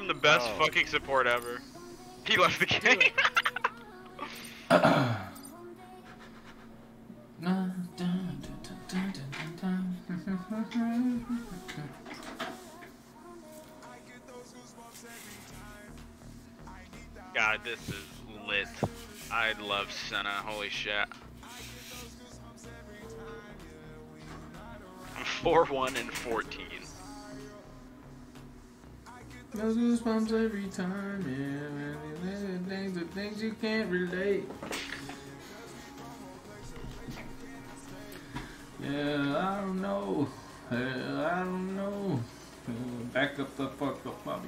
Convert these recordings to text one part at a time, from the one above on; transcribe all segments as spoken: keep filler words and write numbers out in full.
I'm the best Oh. fucking support ever. He left the game. God, this is lit. I love Senna. Holy shit. I'm four one and fourteen. Those goosebumps every time, yeah. Things, the things you can't relate. Yeah, I don't know. Yeah, I don't know. Uh, back up the fuck up, Bobby.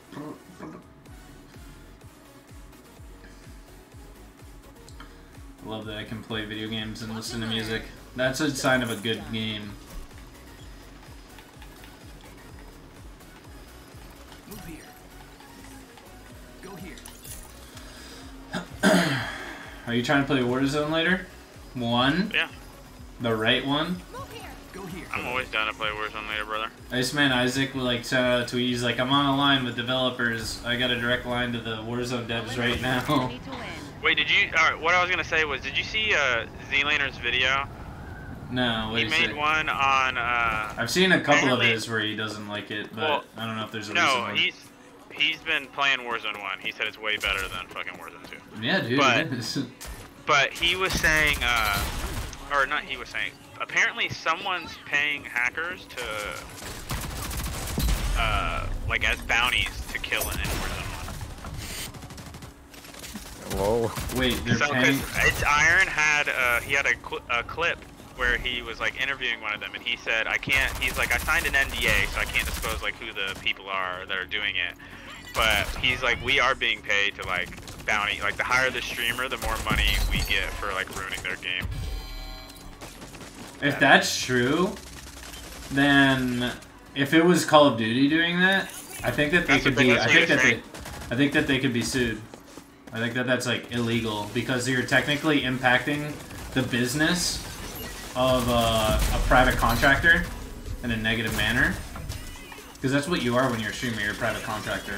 I love that I can play video games and listen to music. That's a sign of a good game. Move here. Go here. Are you trying to play Warzone later? One? Yeah. The right one? Go here. I'm always down to play Warzone later, brother. Iceman Isaac will like send out a tweet. He's like, I'm on a line with developers. I got a direct line to the Warzone devs right now. Wait, did you? Alright, what I was gonna say was, did you see uh, Z-Laner's video? No, what He is made it? one on. Uh, I've seen a couple of apparently- his where he doesn't like it, but Well, I don't know if there's a No, recent one. he's he's been playing Warzone one. He said it's way better than fucking Warzone two. Yeah, dude. but- it is. But he was saying, uh, or not. He was saying, apparently someone's paying hackers to, uh, like as bounties to kill in Warzone one. Whoa. Wait, they're So, paying. cause it's Iron had uh, he had a, cl a clip where he was like interviewing one of them, and he said, I can't. He's like, I signed an N D A, so I can't disclose like who the people are that are doing it. But he's like, we are being paid to like bounty. Like the higher the streamer, the more money we get for like ruining their game. If that's true, then if it was Call of Duty doing that, I think that they That's could what- be. that's I what think he that was they. I think that they could be sued. I think that that's like illegal because you're technically impacting the business of uh, a private contractor in a negative manner. Because that's what you are when you're a streamer. You're a private contractor.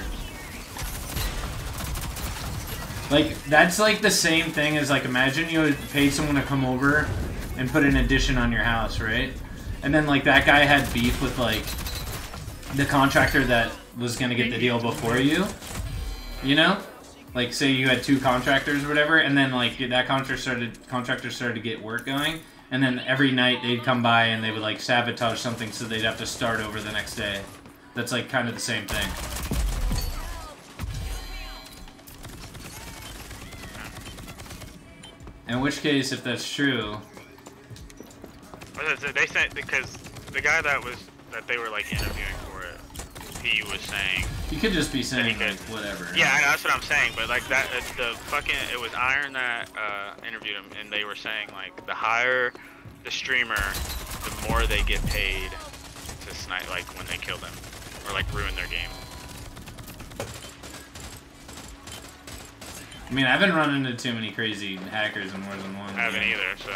Like that's like the same thing as like imagine you had paid someone to come over and put an addition on your house, right? And then like that guy had beef with like the contractor that was gonna get the deal before you. You know? Like say you had two contractors or whatever, and then like that contractor started contractor started to get work going, and then every night they'd come by and they would like sabotage something so they'd have to start over the next day. That's like kind of the same thing. In which case, if that's true, They said because the guy that was that they were like interviewing for it, he was saying. you could just be saying could- like whatever. Yeah, I know, that's what I'm saying. But like that, uh, the fucking it was Iron that uh, interviewed him, and they were saying like the higher the streamer, the more they get paid to snipe, like when they kill them or like ruin their game. I mean, I haven't run into too many crazy hackers in Warzone one. I haven't either, so.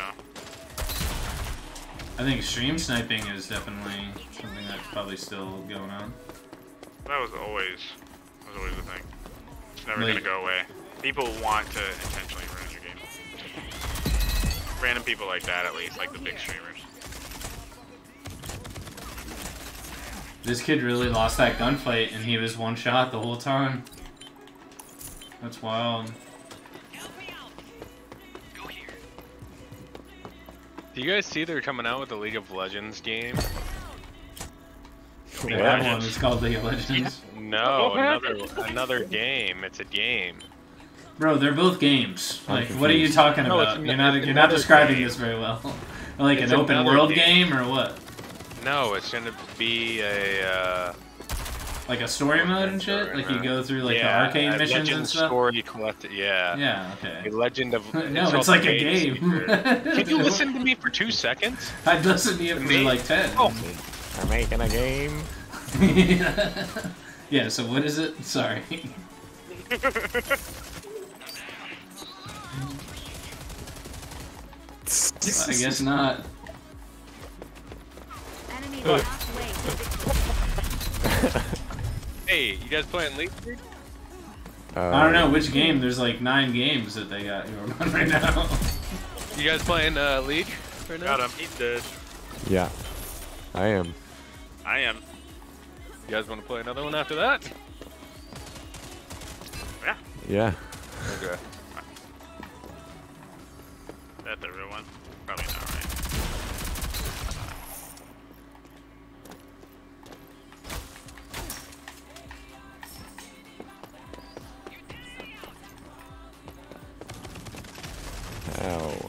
I think stream sniping is definitely something that's probably still going on. That was always, that was always the thing. It's never Like- gonna go away. People want to intentionally ruin your game. Random people like that, at least, like the big streamers. This kid really lost that gunfight, and he was one shot the whole time. That's wild. Do you guys see they're coming out with a League of Legends game? They have one. It's called League of Legends. No, another another game. It's a game. Bro, they're both games. I'm Like, what are you confused. talking No, about? it's You're an- not. it's You're not another describing game. this very well. Like It's an open another world game. game or what? No, it's gonna be a. Uh, Like a story mode and shit? story Like you mode. go through like yeah, the arcade a missions Legend and stuff? Story collected. Yeah. Yeah, okay. A Legend of. No, it's also like a made game. secret. Can you listen to me for two seconds? I'd listen to you for Me? like ten. Oh. We're making a game. Yeah, so what is it? Sorry. I guess not. Enemy halfway. Hey, you guys playing League? Uh, I don't know which game. There's like nine games that they got going on right now. You guys playing uh, League right now? Got him. He's dead. Yeah, I am. I am. You guys want to play another one after that? Yeah. Yeah. Okay. That's the real one. Probably not right. Ow.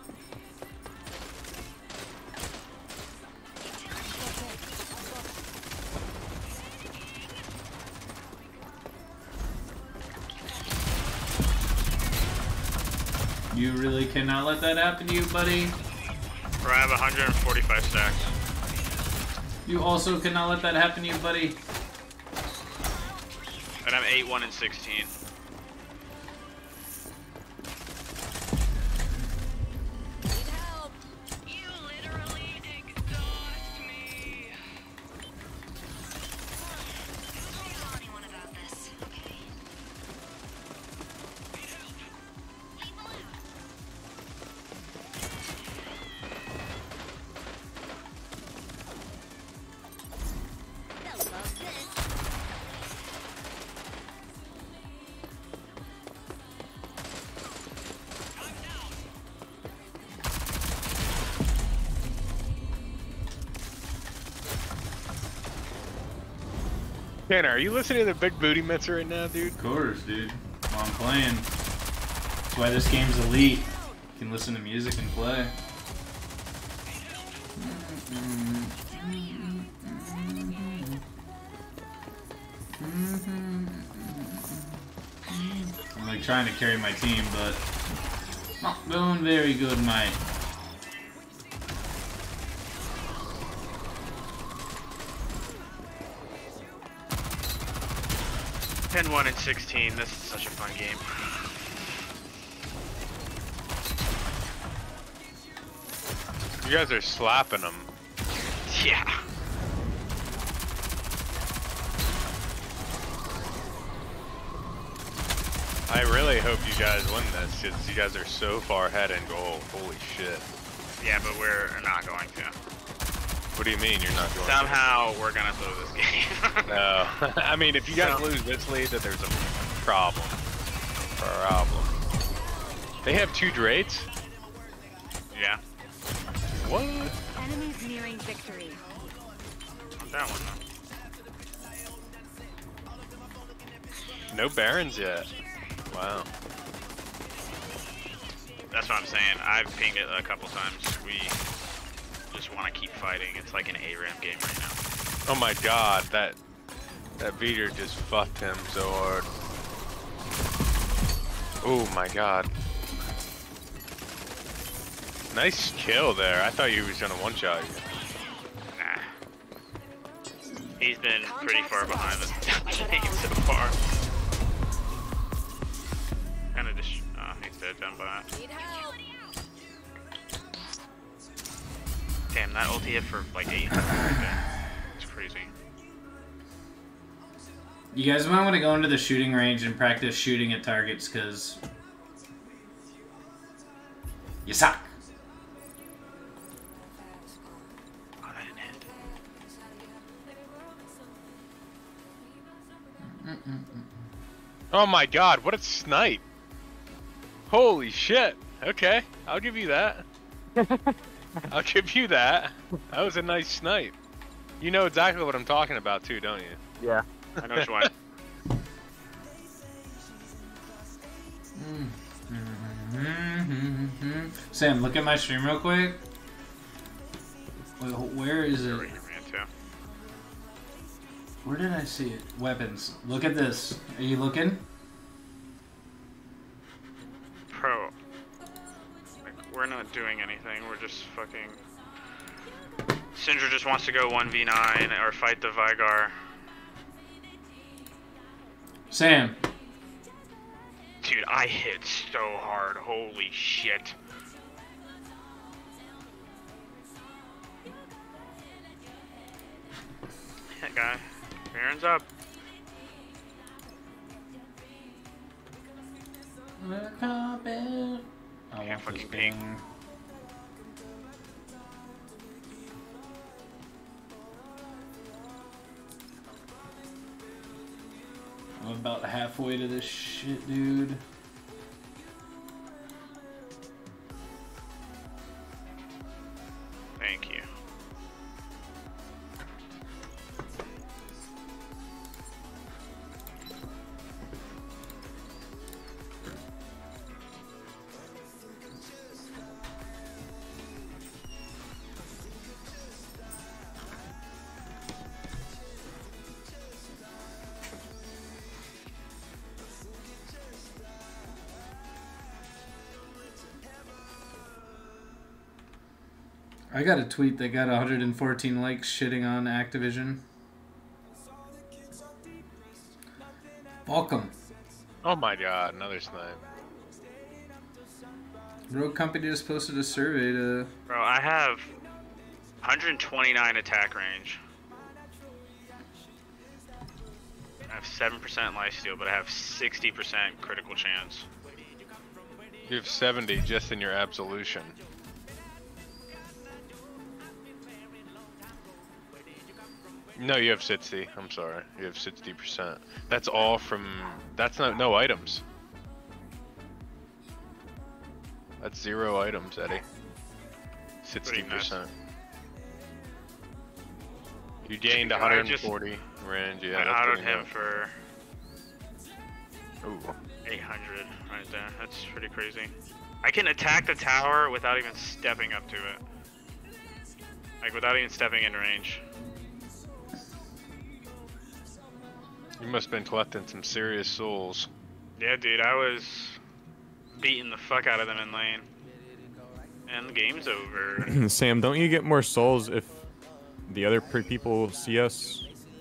You really cannot let that happen to you, buddy. Bro, I have one hundred forty-five stacks. You also cannot let that happen to you, buddy. And I'm eight, one, and sixteen. Help! You literally exhaust me. Don't tell anyone about this, okay? People out. They'll love this. Tanner, are you listening to the Big Booty Mitts right now, dude? Of course, dude. While I'm playing. That's why this game's elite. You can listen to music and play. I'm like trying to carry my team, but not going very good, mate. ten, one, and sixteen. This is such a fun game. You guys are slapping them. Yeah. I really hope you guys win this, because you guys are so far ahead in goal. Holy shit. Yeah, but we're not going to. What do you mean you're not going Somehow we're gonna lose this game. to? No. I mean, if you guys So- lose this lead, then there's a problem. Problem. They have two Drates? Yeah. What? Enemies nearing victory. Not that one though. No Barons yet. Wow. That's what I'm saying. I've pinged it a couple times. We just want to keep fighting. It's like an A RAM game right now. Oh my god, that that beater just fucked him so hard. Oh my god. Nice kill there. I thought you was gonna one-shot you. Nah. He's been pretty far behind the game so far. Kinda just, oh, he's dead down by. Need help. Damn, that ulti hit for like eight hundred. It's crazy. You guys might want to go into the shooting range and practice shooting at targets, because you suck. Oh, that didn't hit. Oh my god, what a snipe! Holy shit! Okay, I'll give you that. I'll give you that. That was a nice snipe. You know exactly what I'm talking about too, don't you? Yeah. I know which one. Sam, look at my stream real quick. Wait, where is it? Where you ran to. Where did I see it? Weapons. Look at this. Are you looking? Pro. Like, we're not doing anything. We're just fucking. Syndra just wants to go one v nine or fight the Vigar. Sam. Dude, I hit so hard. Holy shit. That guy. Baron's up. The carpet. I Can't want fucking this ping. thing. I'm about halfway to this shit, dude. Thank you. I got a tweet that got one hundred fourteen likes shitting on Activision. Welcome. Oh my god, another snipe. Rogue Company just posted a survey to... Bro, I have one hundred twenty-nine attack range. I have seven percent lifesteal, but I have sixty percent critical chance. You have seventy just in your absolution. No, you have sixty. I'm sorry. You have sixty percent. That's all from... That's not no items. That's zero items, Eddie. sixty percent. You gained I one hundred just- forty range. Yeah, I that's autoed pretty him good. for Ooh. eight hundred right there. That's pretty crazy. I can attack the tower without even stepping up to it. Like, without even stepping into range. You must have been collecting some serious souls. Yeah, dude, I was beating the fuck out of them in lane. And the game's over. Sam, don't you get more souls if the other pre- people see us?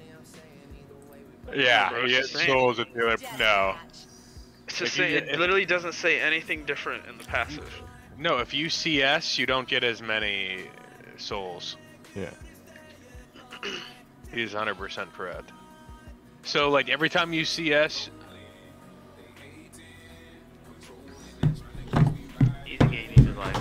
Yeah, Bro, you it's get the same. souls with the other... No. It's If just you say, get- it literally doesn't say anything different in the passive. No, if you C S, you don't get as many souls. Yeah. He's one hundred percent correct. So, like, every time you C S... Easy game, easy life.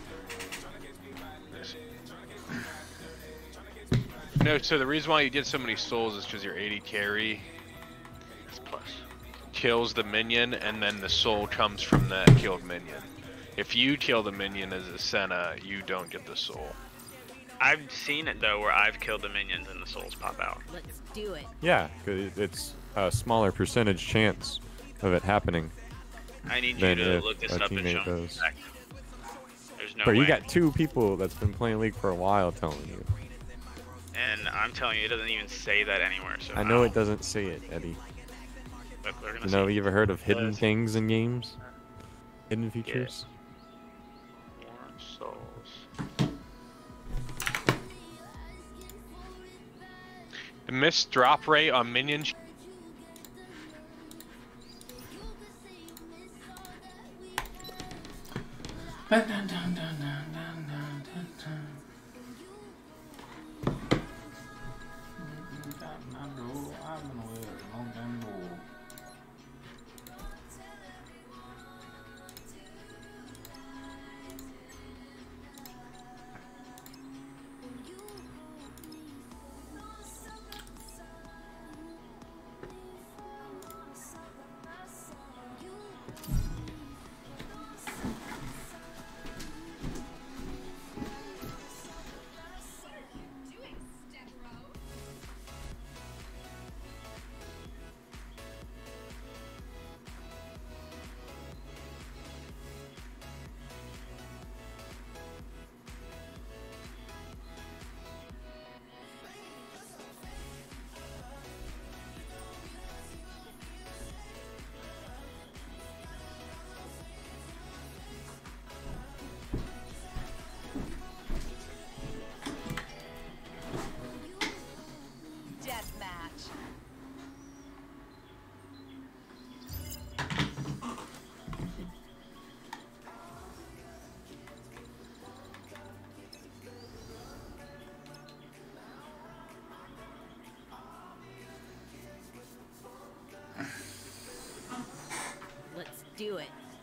No, so the reason why you get so many souls is because your eighty carry It's plus. kills the minion, and then the soul comes from that killed minion. If you kill the minion as a Senna, you don't get the soul. I've seen it though, where I've killed the minions and the souls pop out. Let's do it. Yeah, 'cause it's a smaller percentage chance of it happening. I need you Then to if look this a up and teammate show me. does. Back. There's no But way. you got two people that's been playing League for a while telling you. And I'm telling you, it doesn't even say that anywhere. So I know how? it doesn't say it, Eddie. But we're gonna You know, see. you ever heard of hidden Does. things in games? Hidden features? More souls. The missed drop rate on minions... Dun, dun, dun, dun, dun, dun, dun, dun, dun. Deathmatch. Let's do it.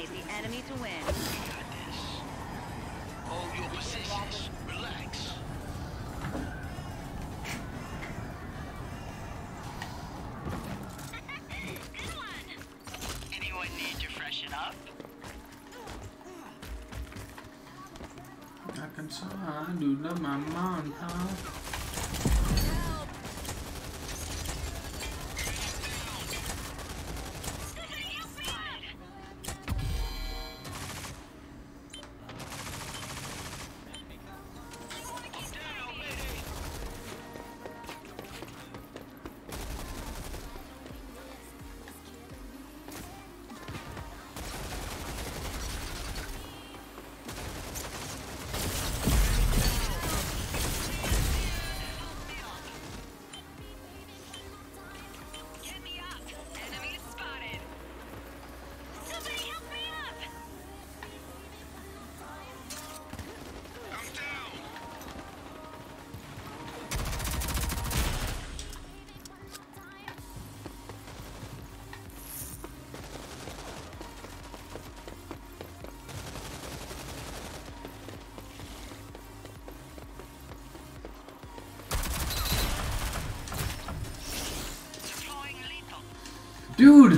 eliminate the enemy to win. Hold your positions. Relax. Good one. Anyone need to freshen up? I can try, I do love my mom, huh? Get me up. Enemy spotted. Somebody help me up. I'm down. Deploying lethal. Dude!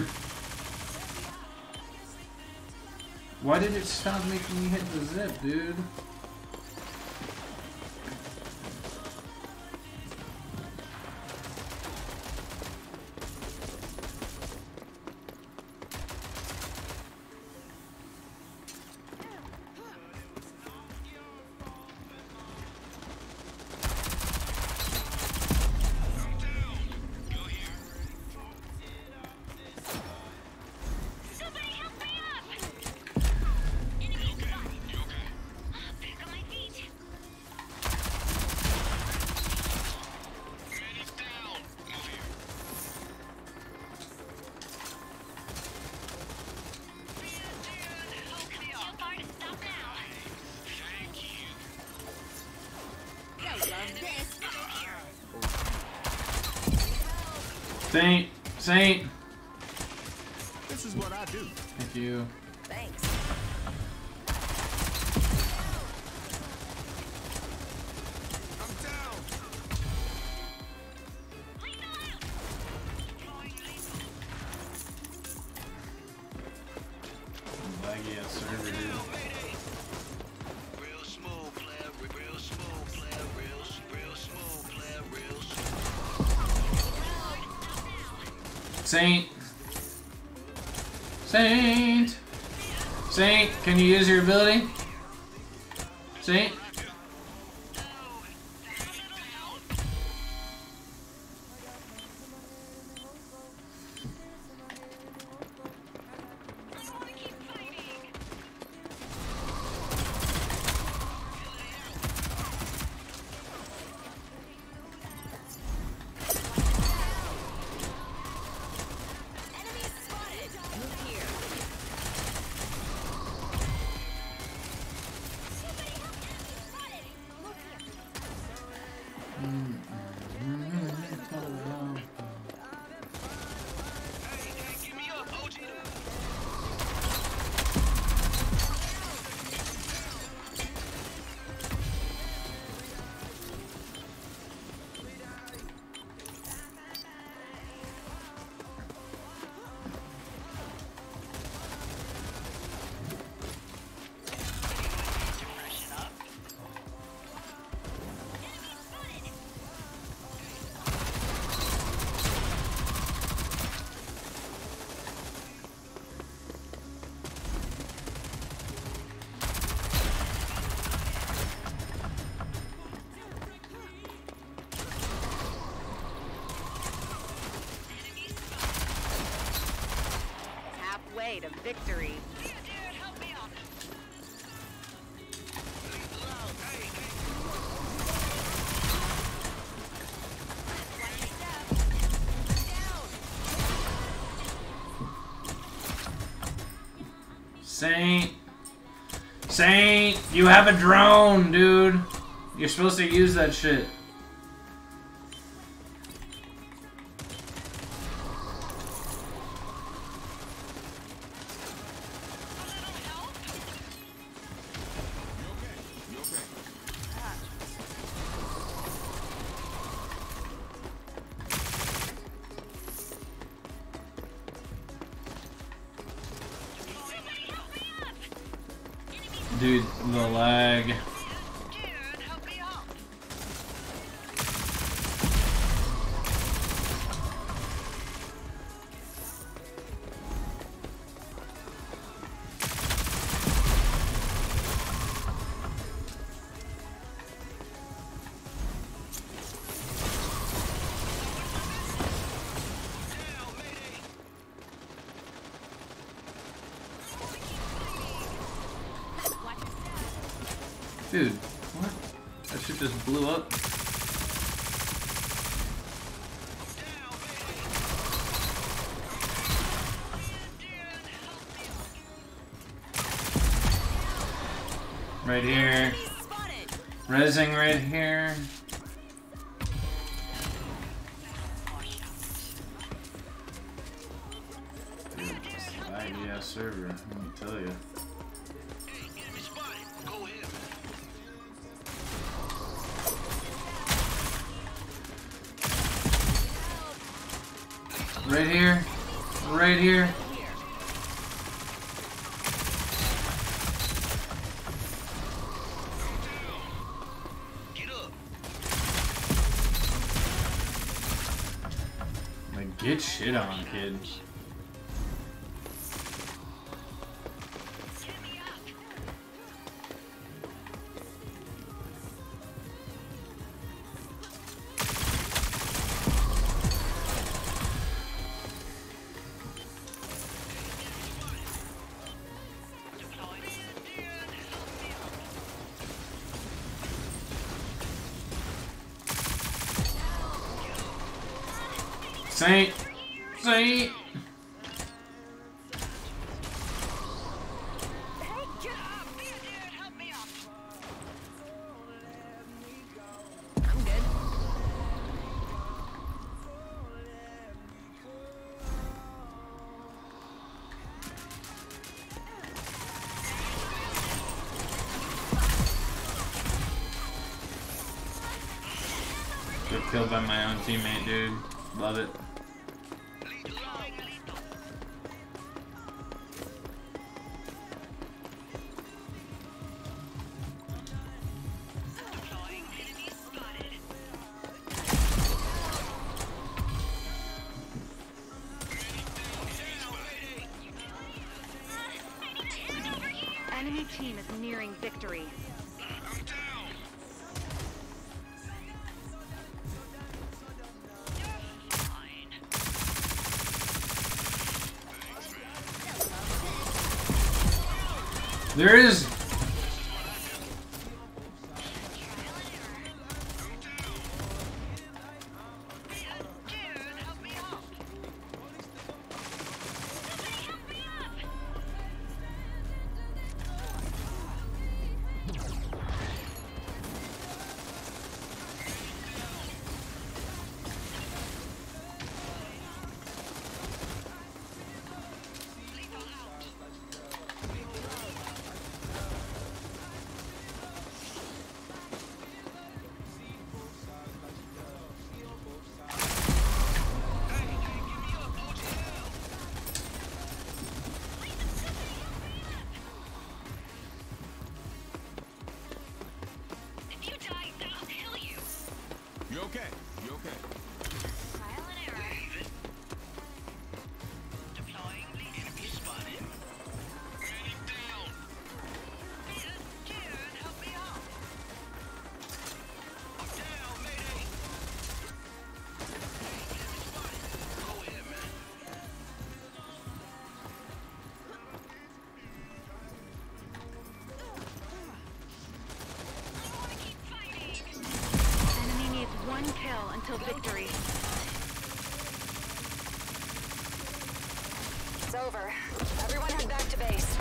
Why did it stop making me hit the zip, dude? Somebody help me up. Enemy spotted. Back on my feet. Medic down. Move here. Too far to stop now. Thank you. I love this. Saint! Saint! This is what I do. Thank you. Thanks. I'm down. Laggy ass server, dude. Real smooth player, real smooth player, real, real smooth player, real smooth. Saint! Saint! Saint, can you use your ability? Saint? Enemy spotted. Move here. Somebody help enemy spotted. Move here. Hey, give me up, O G. Freshen up. Halfway to victory. Saint! Saint! You have a drone, dude! You're supposed to use that shit. Dude, the lag. Dude, help me out. Dude, what? That shit just blew up. Right here. Rezzing right here. Dude, it's a laggy ass server, let me tell you. Hey, enemy spotted. Go ahead, man. Right here. Right here. Get up. Like, get shit on, kids. Saint! Saint! Hey, get up! Dude, help me out. I'm good. Got killed by my own teammate, dude. Love it. Enemy team is nearing victory. I'm down. There is. Dude, help me out. Help me up. If you die, I'll kill you. You okay? You okay? Trial and error. Deploying the enemy spotted. Enemy down. Dude, help me out. I'm down, mayday. Hey, enemy spotted. Go ahead, man. I want to keep fighting. Enemy needs one kill until victory. It's over. Everyone head back to base.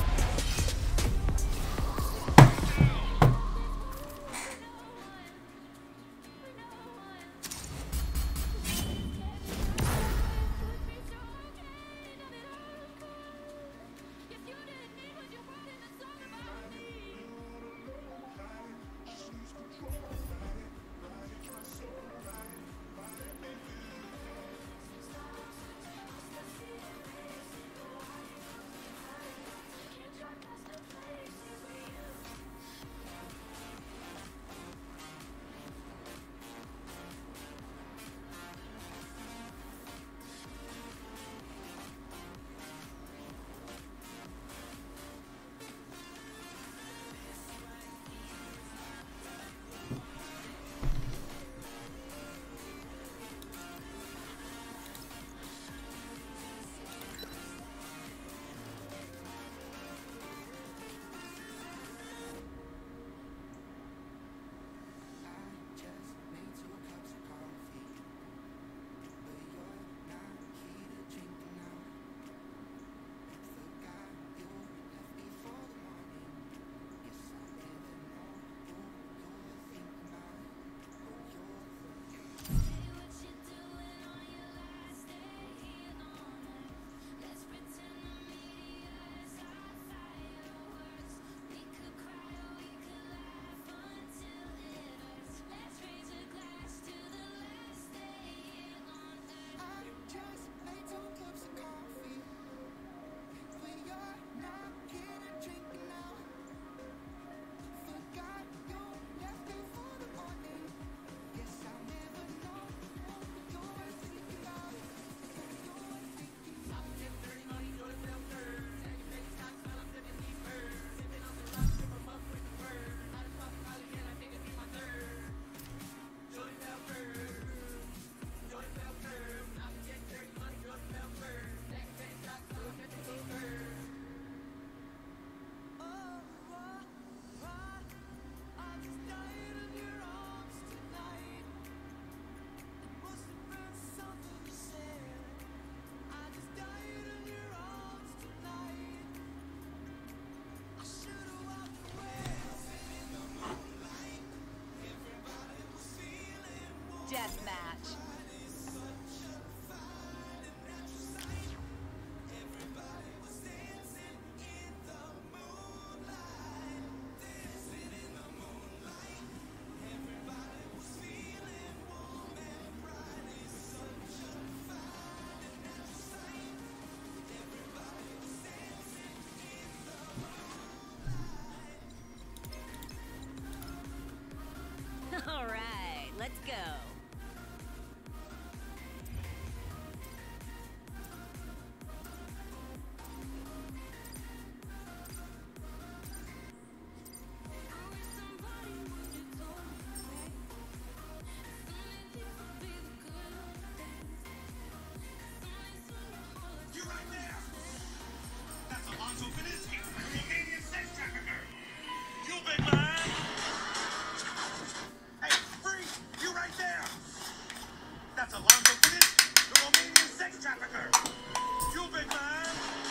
trafficker. You big man.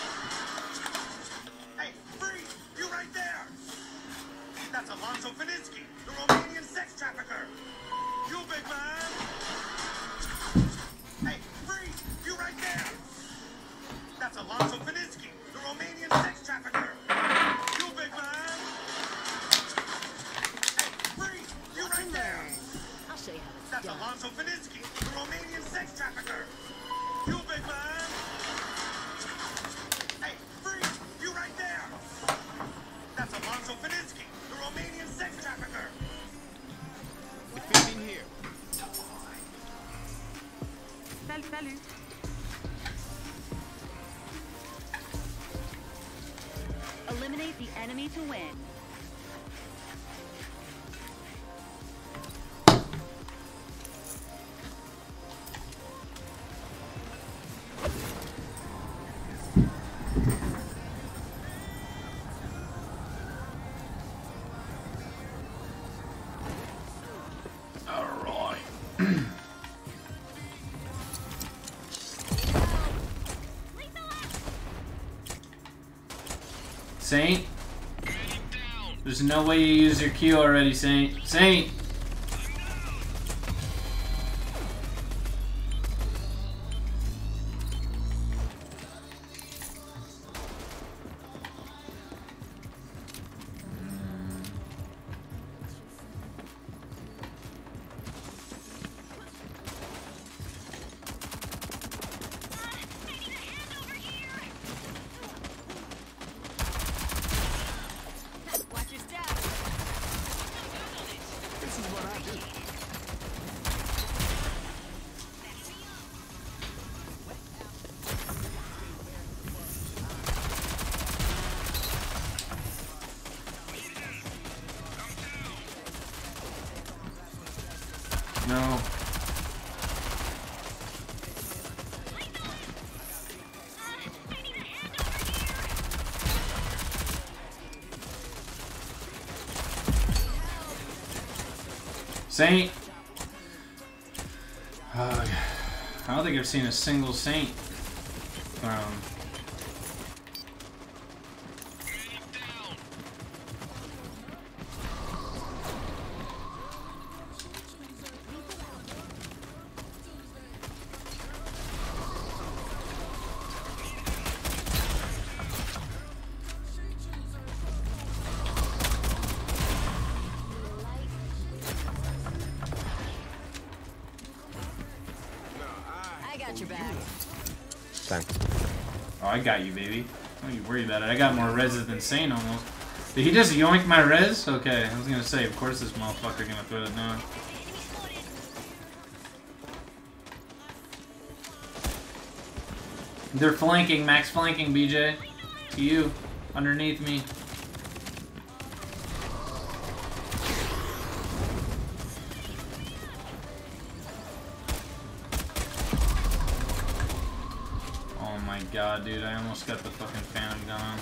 Hey, freeze! You right there. That's Alonso Fininsky, the Romanian sex trafficker. You big man. Hey, freeze! You right there. That's Alonso Fininsky, the Romanian sex trafficker. You big man. Hey, freeze! You right there. I'll show you how it's That's done. Alonso Fininsky, the Romanian sex trafficker. You big man. Hey, freeze! You right there. That's Alonso Fininsky, the Romanian sex trafficker. Defending here. Salut, salut. Eliminate the enemy to win. Alright. Saint? There's no way you use your Q already, Saint. Saint! Watch your step. This is what I do. No. Saint. Uh, I don't think I've seen a single Saint thrown. I got your back. Thanks. Oh, I got you, baby. Don't you worry about it. I got more reses than Saint almost. Did he just yoink my res? Okay, I was gonna say, of course this motherfucker gonna throw it down. They're flanking, max flanking, B J. To you, underneath me. Oh my god, dude, I almost got the fucking phantom gun.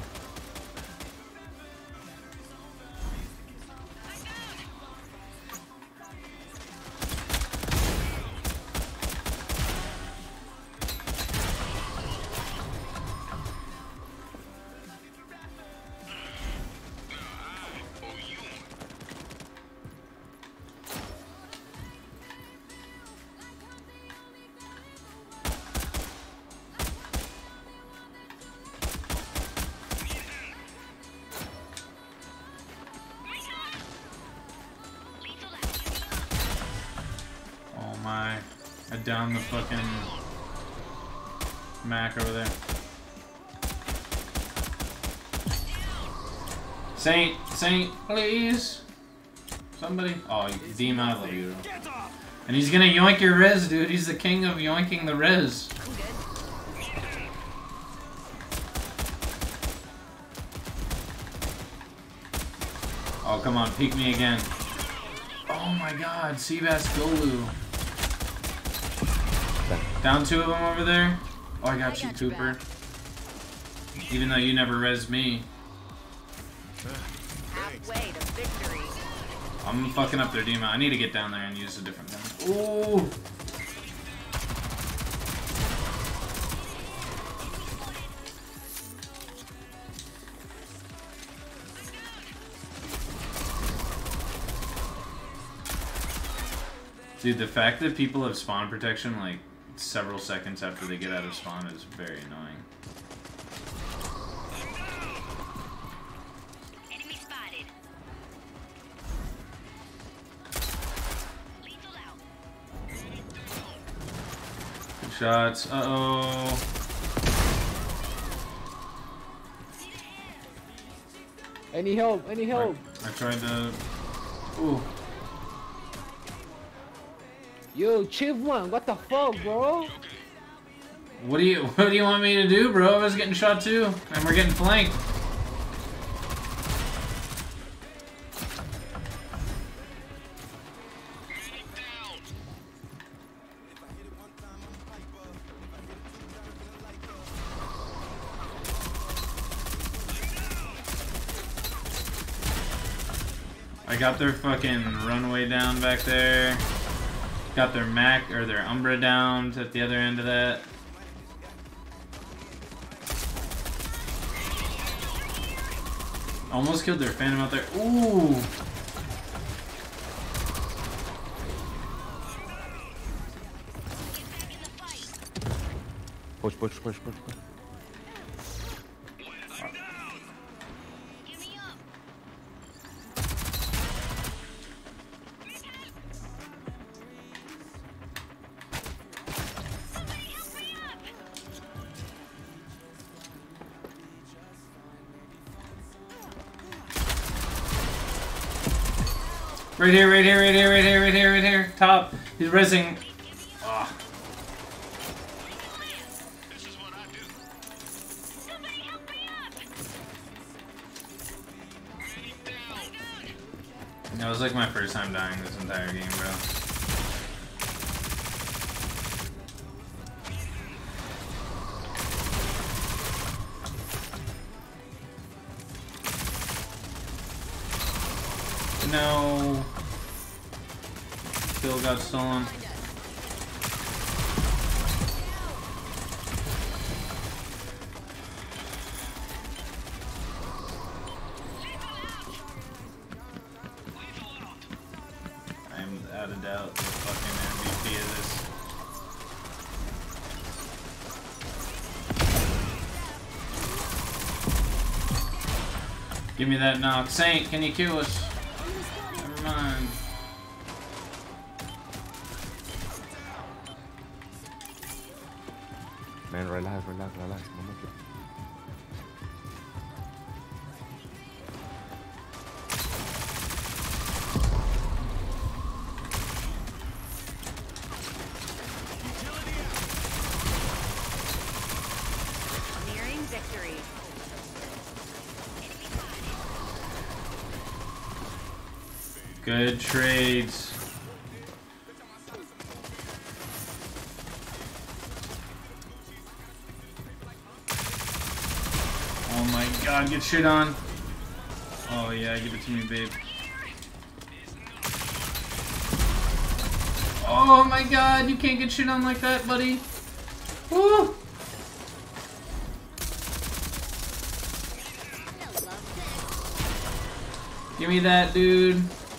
Oh my, I downed the fucking Mac over there. Saint, Saint, please. Somebody. Oh, Deem, I love you. And he's gonna yoink your res, dude. He's the king of yoinking the res. I'm good. Oh, come on, peek me again. Oh my god, Seabass Golu. Down two of them over there. Oh, I got I you, got your Cooper. back. Even though you never res me. Halfway to victory. I'm fucking up their Dima. I need to get down there and use a different gun. Ooh. Dude, the fact that people have spawn protection like several seconds after they get out of spawn is very annoying. Enemy spotted. Lethal out. Good shots. Uh oh. Any help? Any help? I tried to. Ooh. Yo, Chief One, what the fuck, bro? What do you What do you want me to do, bro? I was getting shot too, and we're getting flanked. I got their fucking runway down back there. Got their Mac or their Umbra down at the other end of that. Almost killed their Phantom out there. Ooh! Push, push, push, push, push. Give me up. Somebody help me up. Right here, right here, right here, right here, right here, right here. Top. He's rezzing. Ah. Somebody help me up. That was like my first time dying this entire game, bro. No. Kill got stolen. I'm out of doubt the fucking M V P of this. Give me that knock. Saint, can you kill us? Never mind. Man, relax, relax, relax. No more. Nearing victory. Good trades. Oh my god, get shit on. Oh yeah, give it to me, babe. Oh my god, you can't get shit on like that, buddy. Woo! Give me that, dude.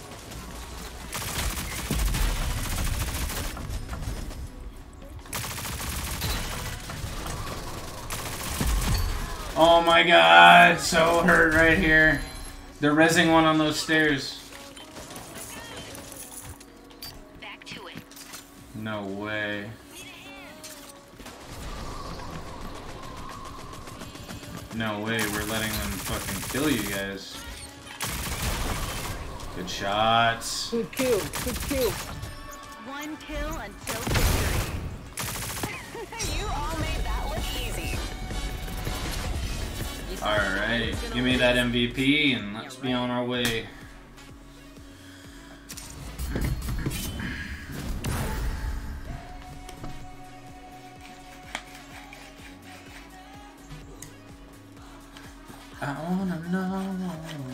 Oh my god, so hurt right here. They're rezzing one on those stairs. Back to it. No way. No way, we're letting them fucking kill you guys. Good shots. Good kill, good kill. One kill until victory. You all made that look easy. Alright, give me that M V P and let's be on our way. I wanna know.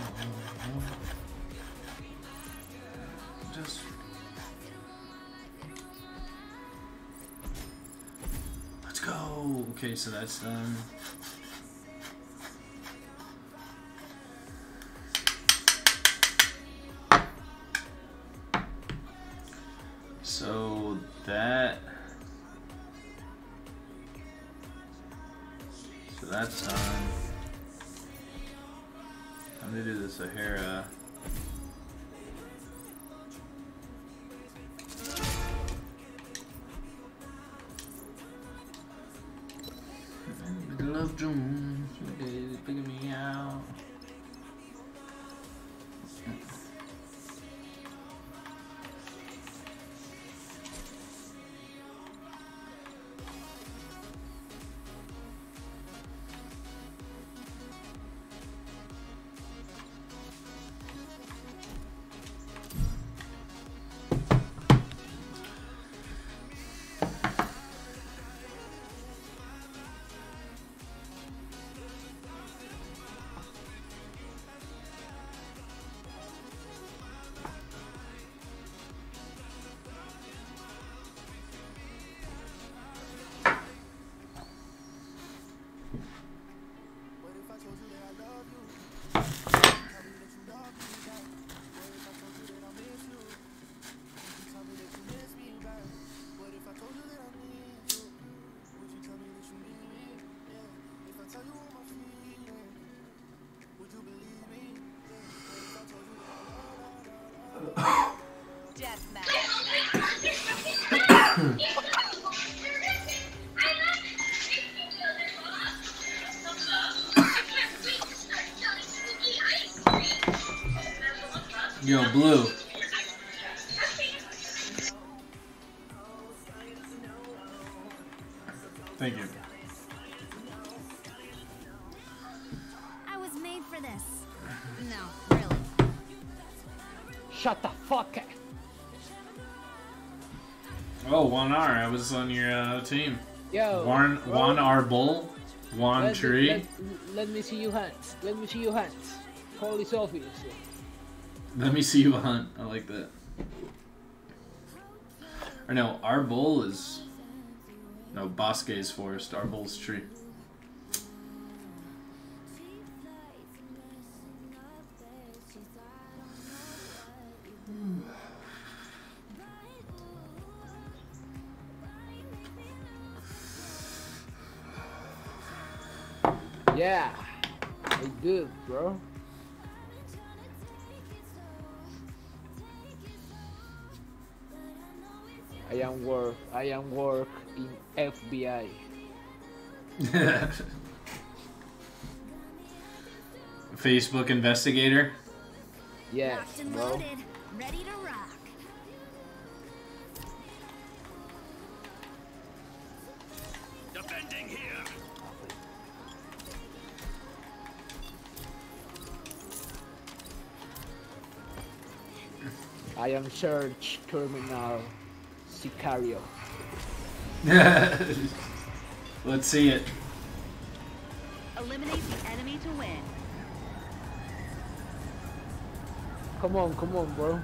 Just. Let's go. Okay, so that's done. So So that's done. I'm gonna do the Sahara. Love Jones, figure me out. Yo, Blue. Thank you. I was made for this. No, really. Shut the fuck up. Oh, one R. I was on your uh, team. Yo. One, bro. one R bull, one Let me- tree. Let, let me see your hands. Let me see your hands. Police officer. Let me see you hunt. I like that. Or no, our bull is no Bosque's forest. Our bull's tree. Yeah. I do, bro. I am work. I am work in F B I. Facebook investigator. Yes, Locked and bro. loaded, ready to rock. Defending here. I am search criminal Sicario. Let's see it. Eliminate the enemy to win. Come on, come on, bro.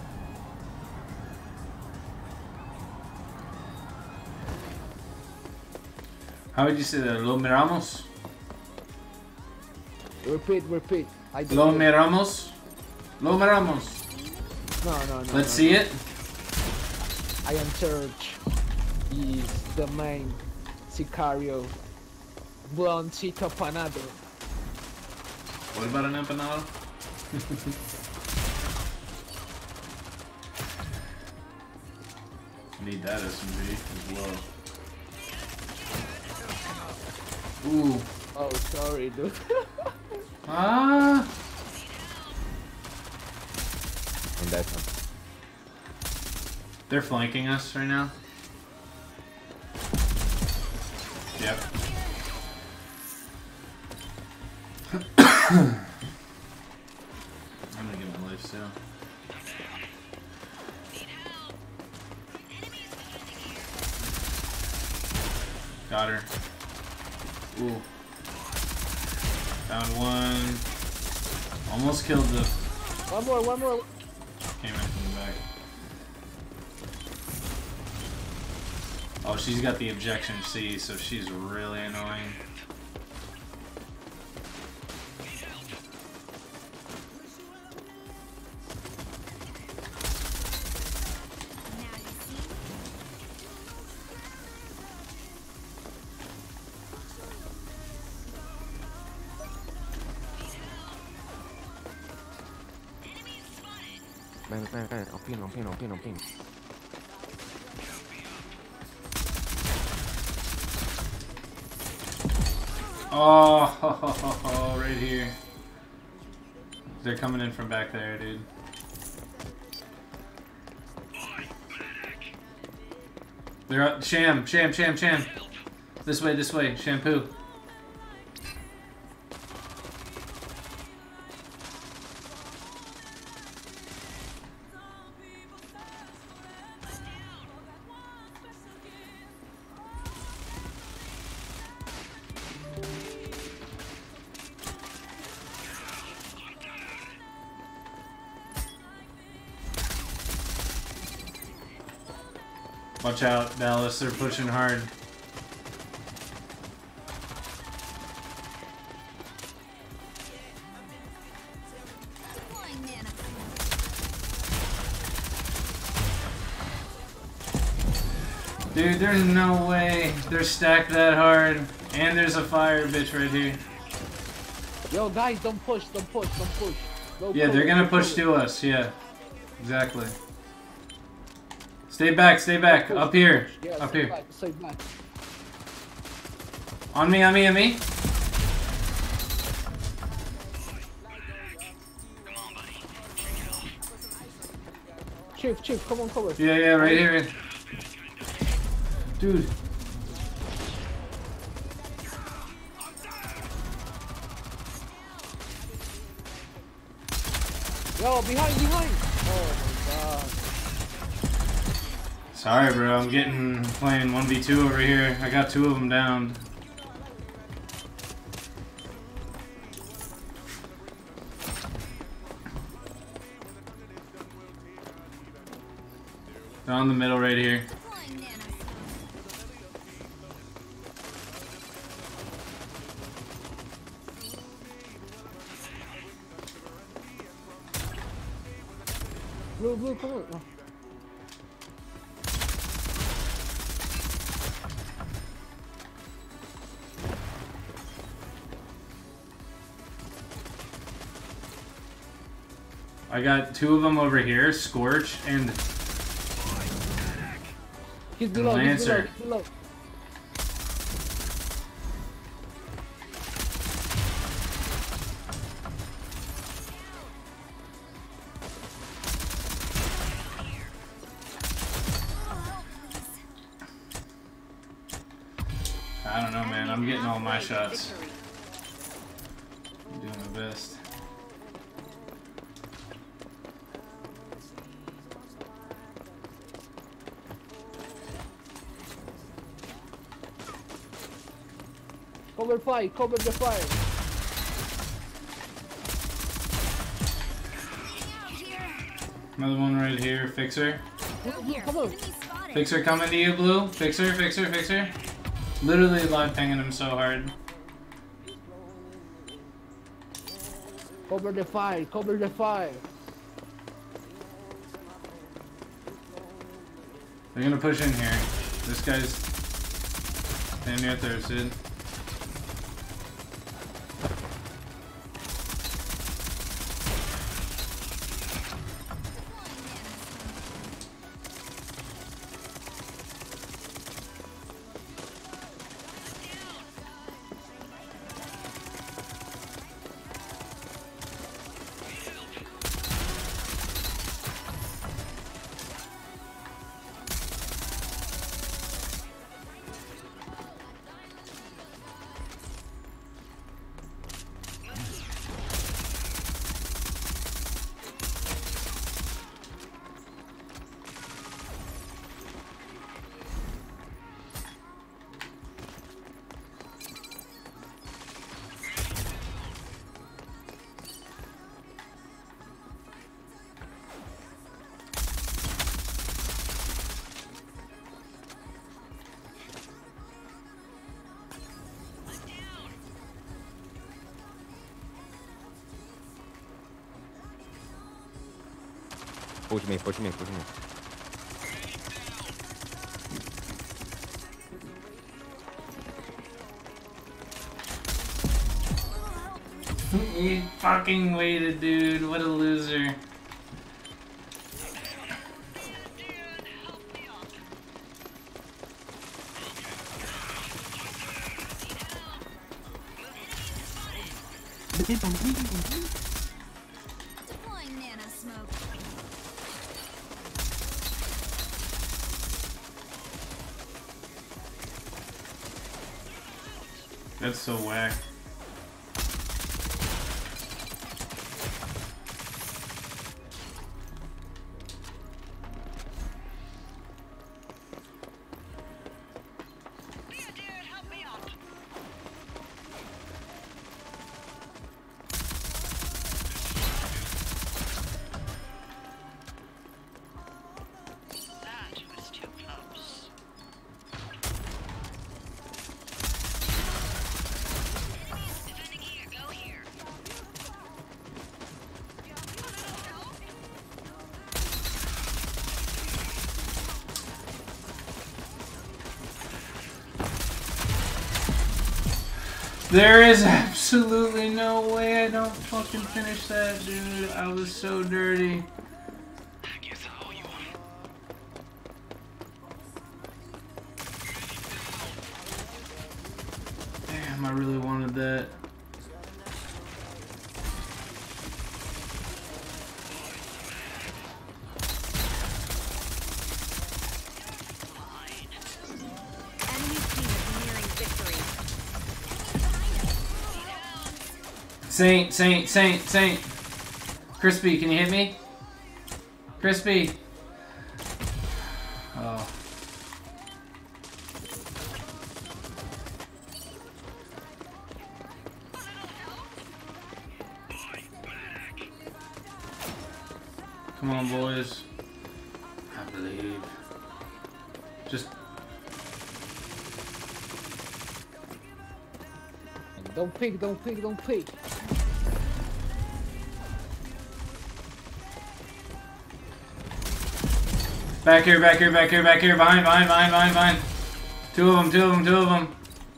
How would you say that? Lo miramos? Repeat, repeat. I do Lo it. miramos? Lo miramos. No, no, no. Let's no, see no. it. I am search is the main Sicario. Bloncito Panado. What about an empanada? Need that S M G as well. Ooh. Oh, sorry, dude. Ah. And that one. They're flanking us right now. Yep. I'm gonna get my life soon. Got her. Ooh. Found one. Almost killed the. One more, one more. Came in from the back. Oh, she's got the objection C, so she's really annoying. ได้ได้ได้เอาเพี้ยนเอาเพี้ยนเอาเพี้ยนเอาเพี้ยน Oh, right here. They're coming in from back there, dude. They're up. Sham, sham, sham, sham. This way, this way. Shampoo. Watch out, Dallas. They're pushing hard. Dude, there's no way they're stacked that hard. And there's a fire bitch right here. Yo, guys, don't push, don't push, don't push. No Yeah, they're gonna push to us. Yeah, exactly. Stay back, stay back. Up here. Yeah, Up stay here. back, stay back. On me, on me, on me. Chief, Chief, come on, cover. Yeah, yeah, right here. Dude. Yo, behind, behind. Oh my god. Sorry, bro. I'm getting playing one v two over here. I got two of them down. They're on the middle right here. Blue, blue, come on. Oh. I got two of them over here, Scorch and He's below, Lancer. he's below, he's below. I don't know, man. I'm getting all my shots. I'm doing my best. Cover fire, cover the fire. Another one right here, Fixer. Blue, blue, come on. Fixer coming to you, Blue. Fixer, Fixer, Fixer. Literally live pinging him so hard. Cover the fire, cover the fire. They're gonna push in here. This guy's standing near thirsted. Push me, push me, push me. He fucking waited, dude. What a loser. Deploying nano smoke. That's so whack. There is absolutely no way I don't fucking finish that, dude. I was so dirty. Damn, I really wanted that. Saint, Saint, Saint, Saint. Crispy, can you hit me? Crispy. Oh. Come on, boys. I believe. Just. Don't pick, don't pick, don't pick. Back here, back here, back here, back here, behind, behind, behind, behind, behind. Two of them, two of them, two of them.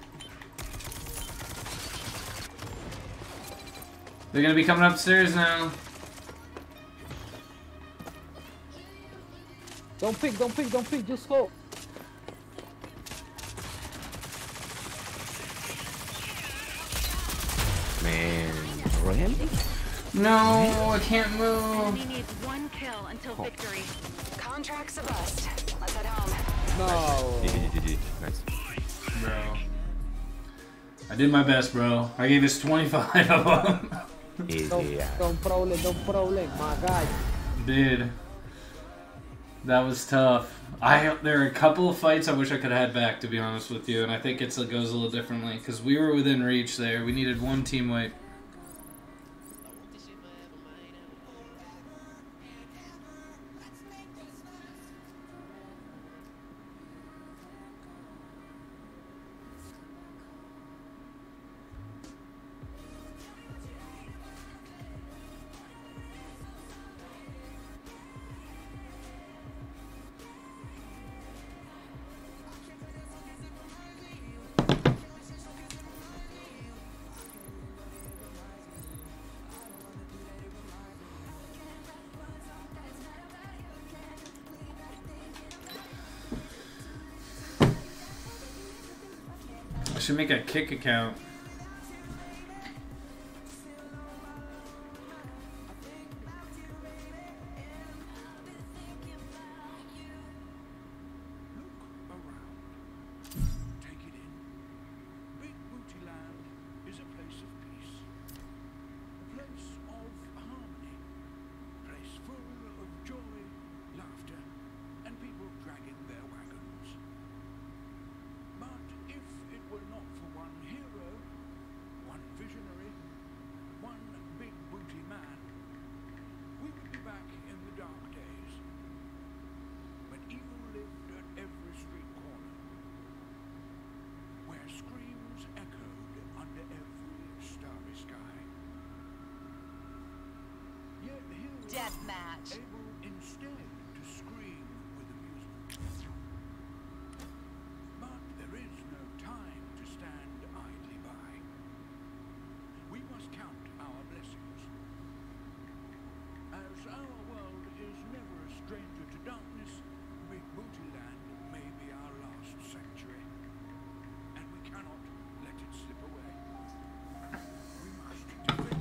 They're gonna be coming upstairs now. Don't pick, don't pick, don't pick, just go. Man, really? No, I can't move. Enemy needs one kill until victory. Contract's a bust. Let's head home. No. G G, G G. Nice. Bro. I did my best, bro. I gave us twenty-five of them. Easy, Don't, yeah. don't problem, don't problem, my guy. Dude. That was tough. I There are a couple of fights I wish I could have had back, to be honest with you, and I think it's, it goes a little differently, because we were within reach there. We needed one team wipe. I should make a kick account. Take it in. Big Booty Land is a place of peace. A place of harmony. A place full of joy, laughter, and people dragging their wagons. But if it were not for one hero, one visionary, one big booty man, we would be back in the dark days. When evil lived at every street corner. Where screams echoed under every starry sky. Yet here we are, Deathmatch. able instead to scream with amusement. But there is no time to stand idly by. We must count our blessings. As our world is never a stranger to darkness, Big Booty Land may be our last sanctuary. And we cannot let it slip away. We must defend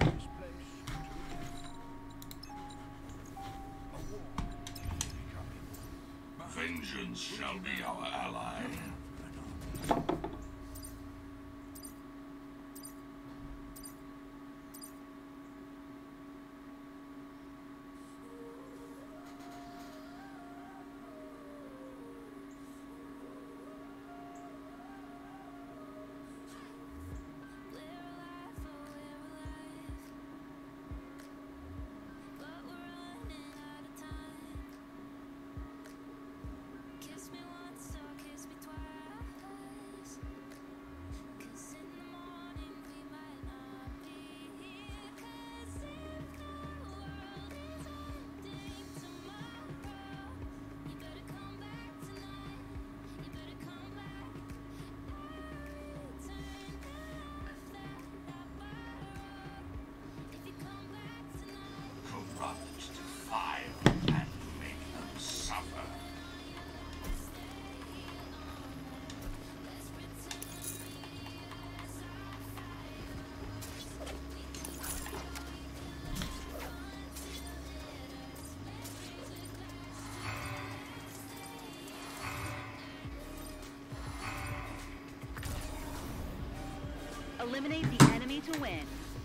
Eliminate the enemy to win.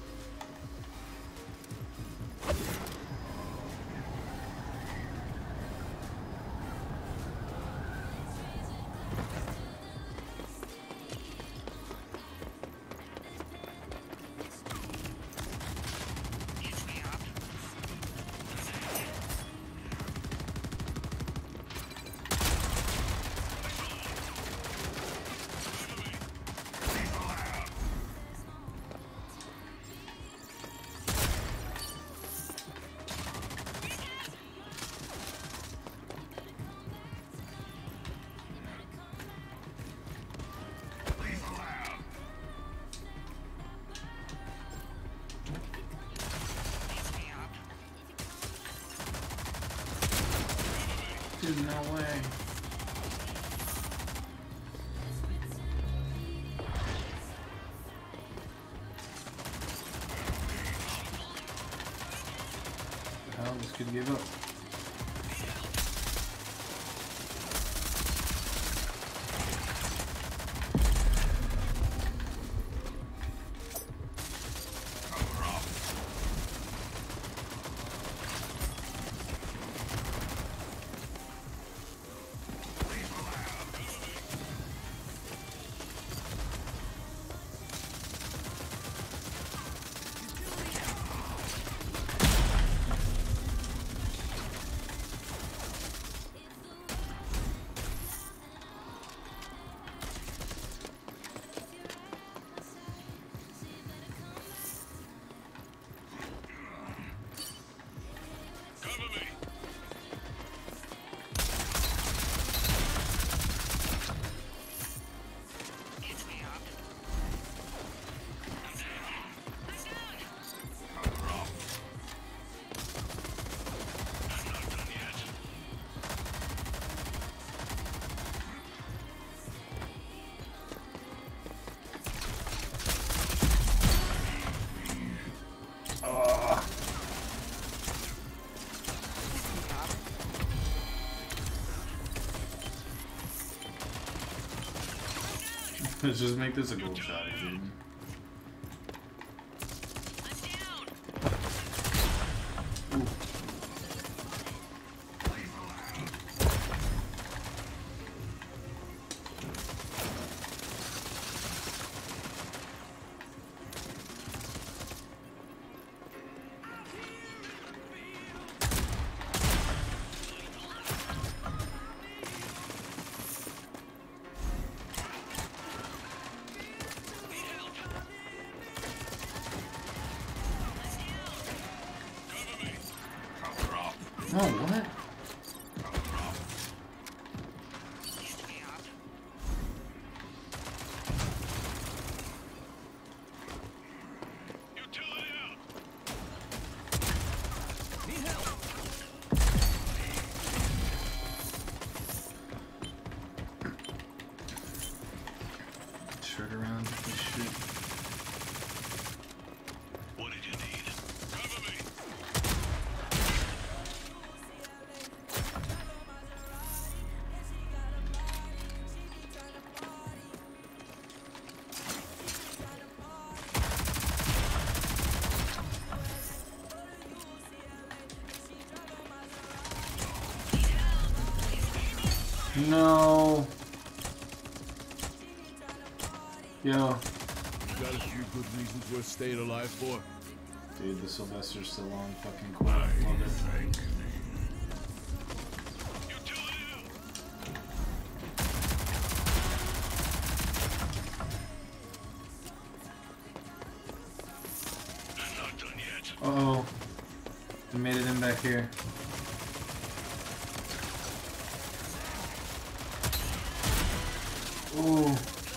Dude, no way. The hell, this could give up. Let's just make this a gold shot, dude. Oh, what? Shirt around this shit. What did you need? Cover me. No. Yo. You got a few good reasons we're staying alive for. Dude, the Sylvester's still on fucking quick. Love it. Thank Uh oh. We made it in back here. Ooh.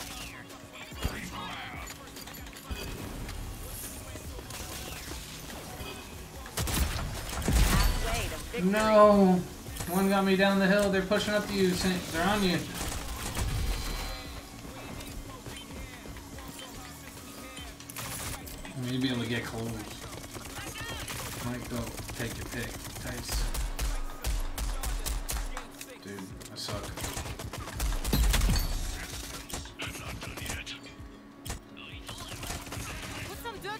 No! One got me down the hill. They're pushing up to you. They're on you. Maybe able to get close. Might go take your pick. Nice. Dude, I suck.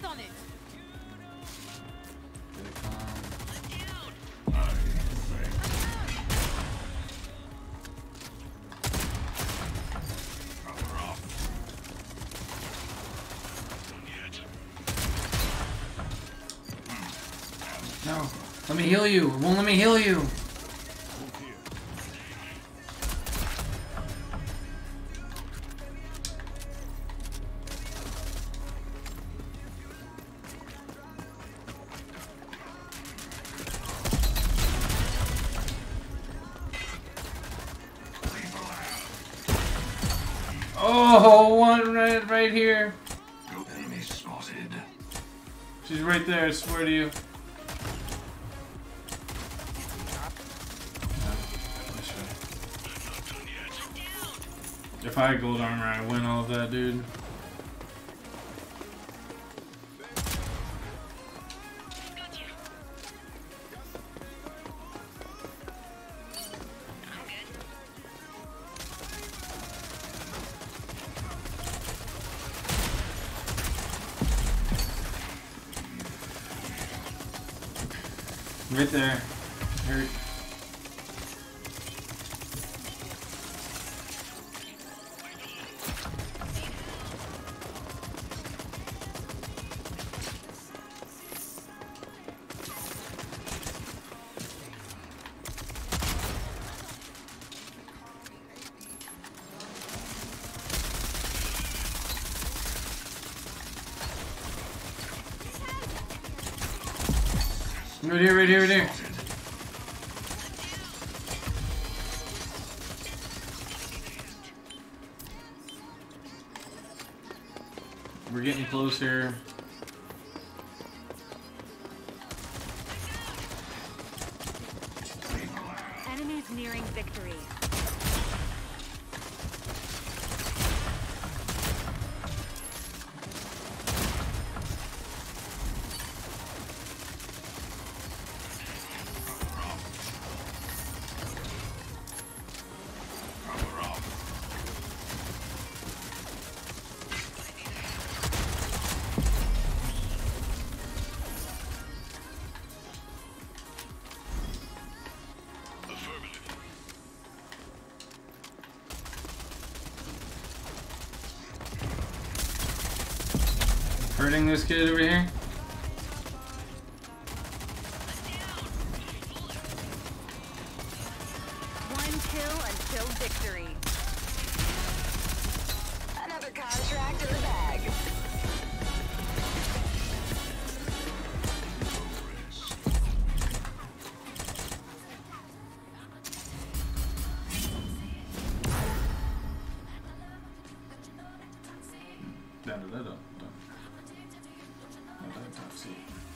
on it. No. Let me heal you. It won't let me heal you. Oh, one right, right here. No enemy spotted. She's right there, I swear to you. If I had gold armor, I'd win all of that, dude. Right there. Hurt. Right here, right here, right here. We're getting closer. Enemies nearing victory. Hurting this kid over here. One kill until victory. Another contract in the bag. Da, da, da, da, da. Da, da, da, see.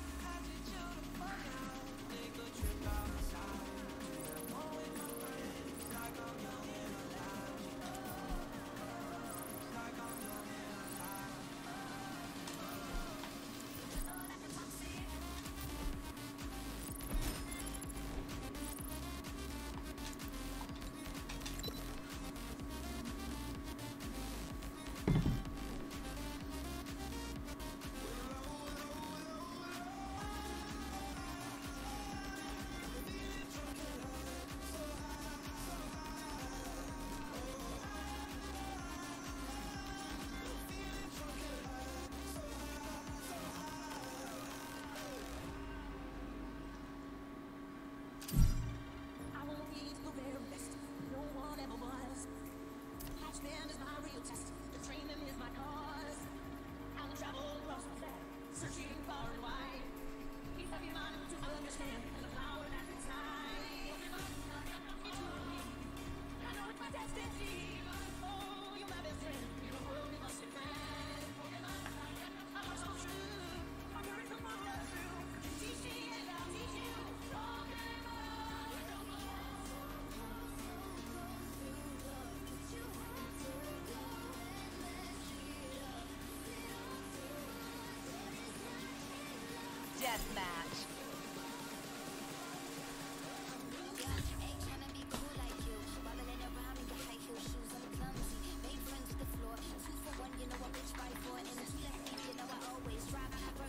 Deathmatch.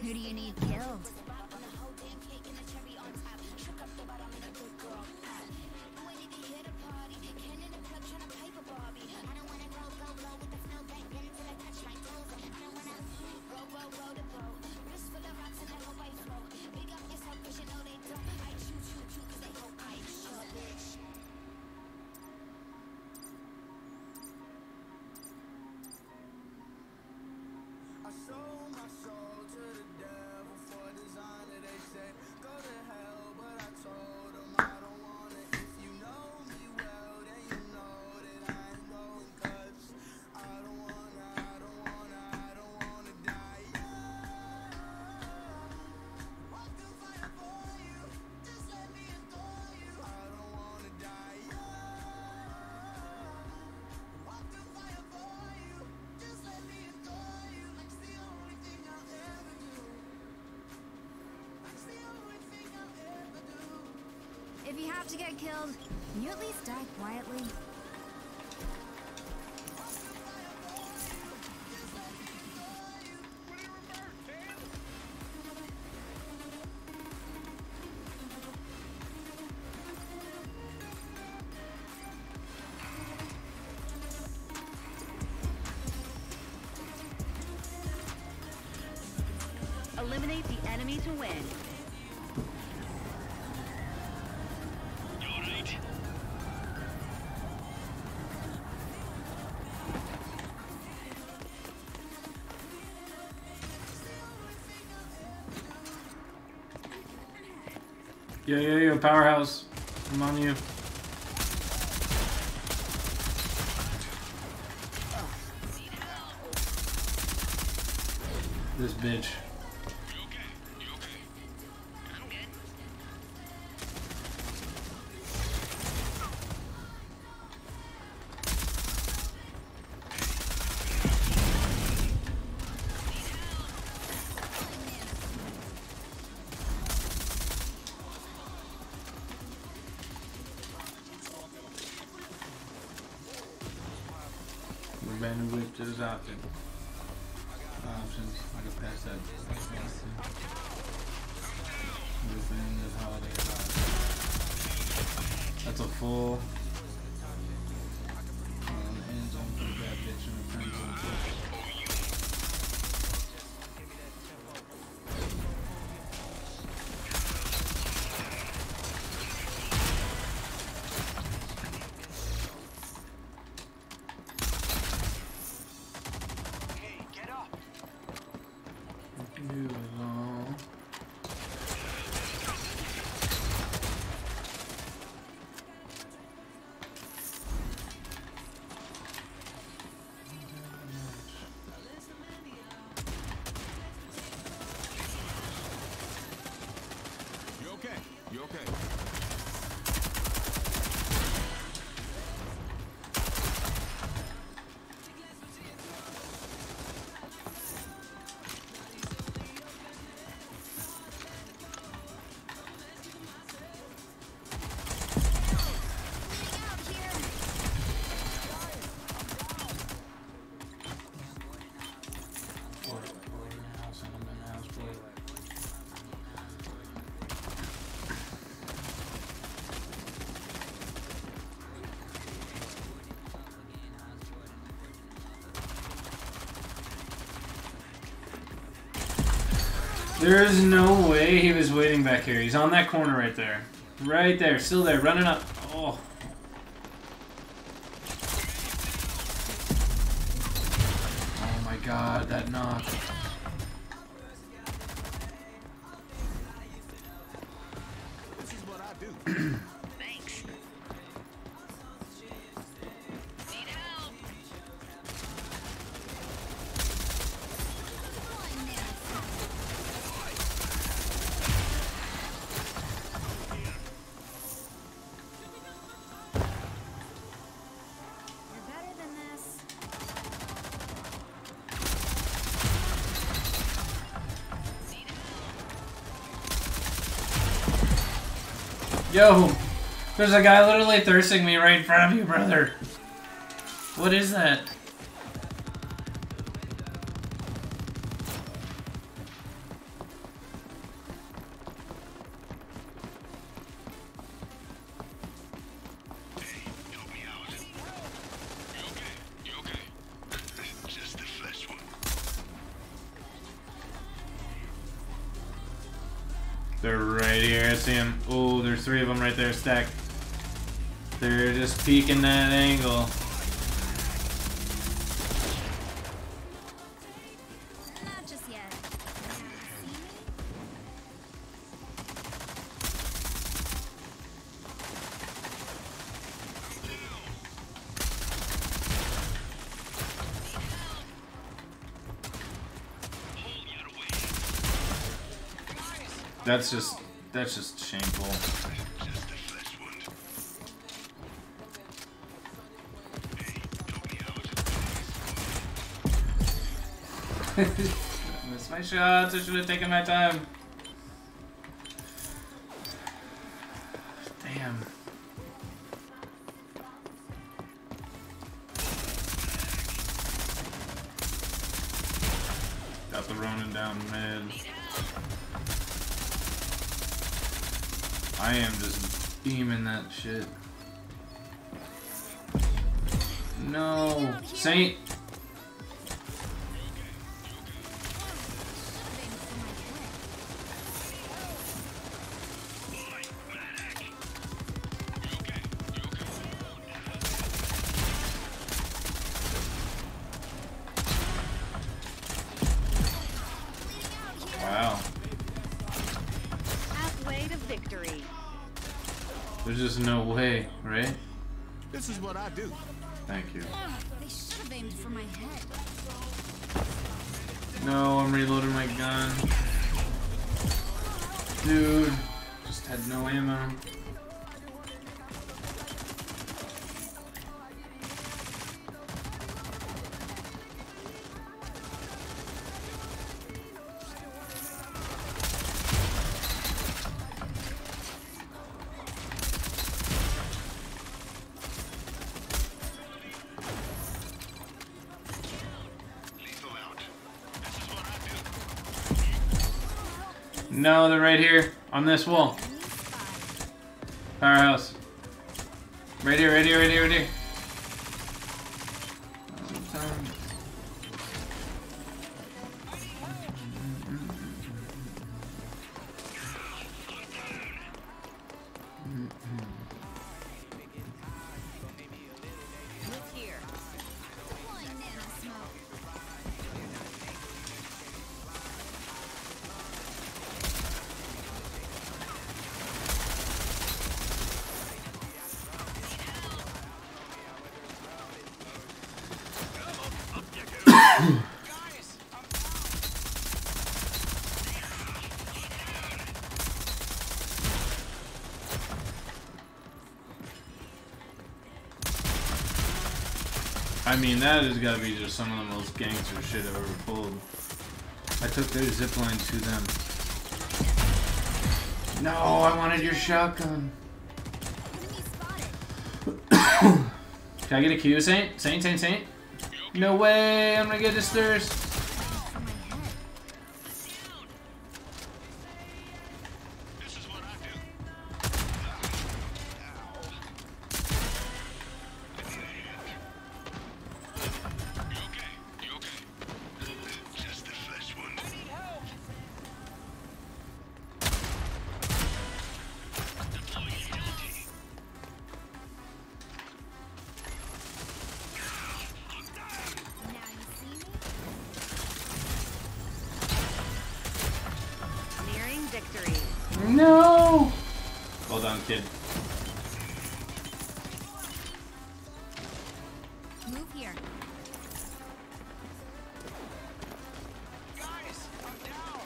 Who do you need killed? If you have to get killed, can you at least die quietly? Eliminate the enemy to win. Yo, yo, yo, powerhouse. I'm on you. This bitch. Random whip to this option. Options. I can pass that. Within this holiday. That's a full. Um, end zone for the bad bitch in the friend zone. There's no way he was waiting back here. He's on that corner right there. Right there. Still there. Running up. Oh. Oh my god. That knock. This is what I do. Thanks. Need help. You're better than this. Yo! There's a guy literally thirsting me right in front of you, brother. What is that? They're right here. I see them. Oh, there's three of them right there stacked. They're just peeking that angle. Not just yet. That's just, that's just shameful. Missed my shots. I should have taken my time. Damn. Got the Ronin down mid. I am just beaming that shit. No, Saint. Wow. Halfway to victory. There's just no way, right? This is what I do. Thank you. They should have aimed for my head. No, I'm reloading my gun. Dude, just had no ammo. No, they're right here on this wall. Powerhouse. Right here, right here, right here, right here. I mean, that has got to be just some of the most gangster shit I've ever pulled. I took their zipline to them. No, I wanted your shotgun. Can I get a Q, Saint? Saint, Saint, Saint? No way, I'm gonna get disturbed. No! Well done, kid. Move here. Guys, I'm down.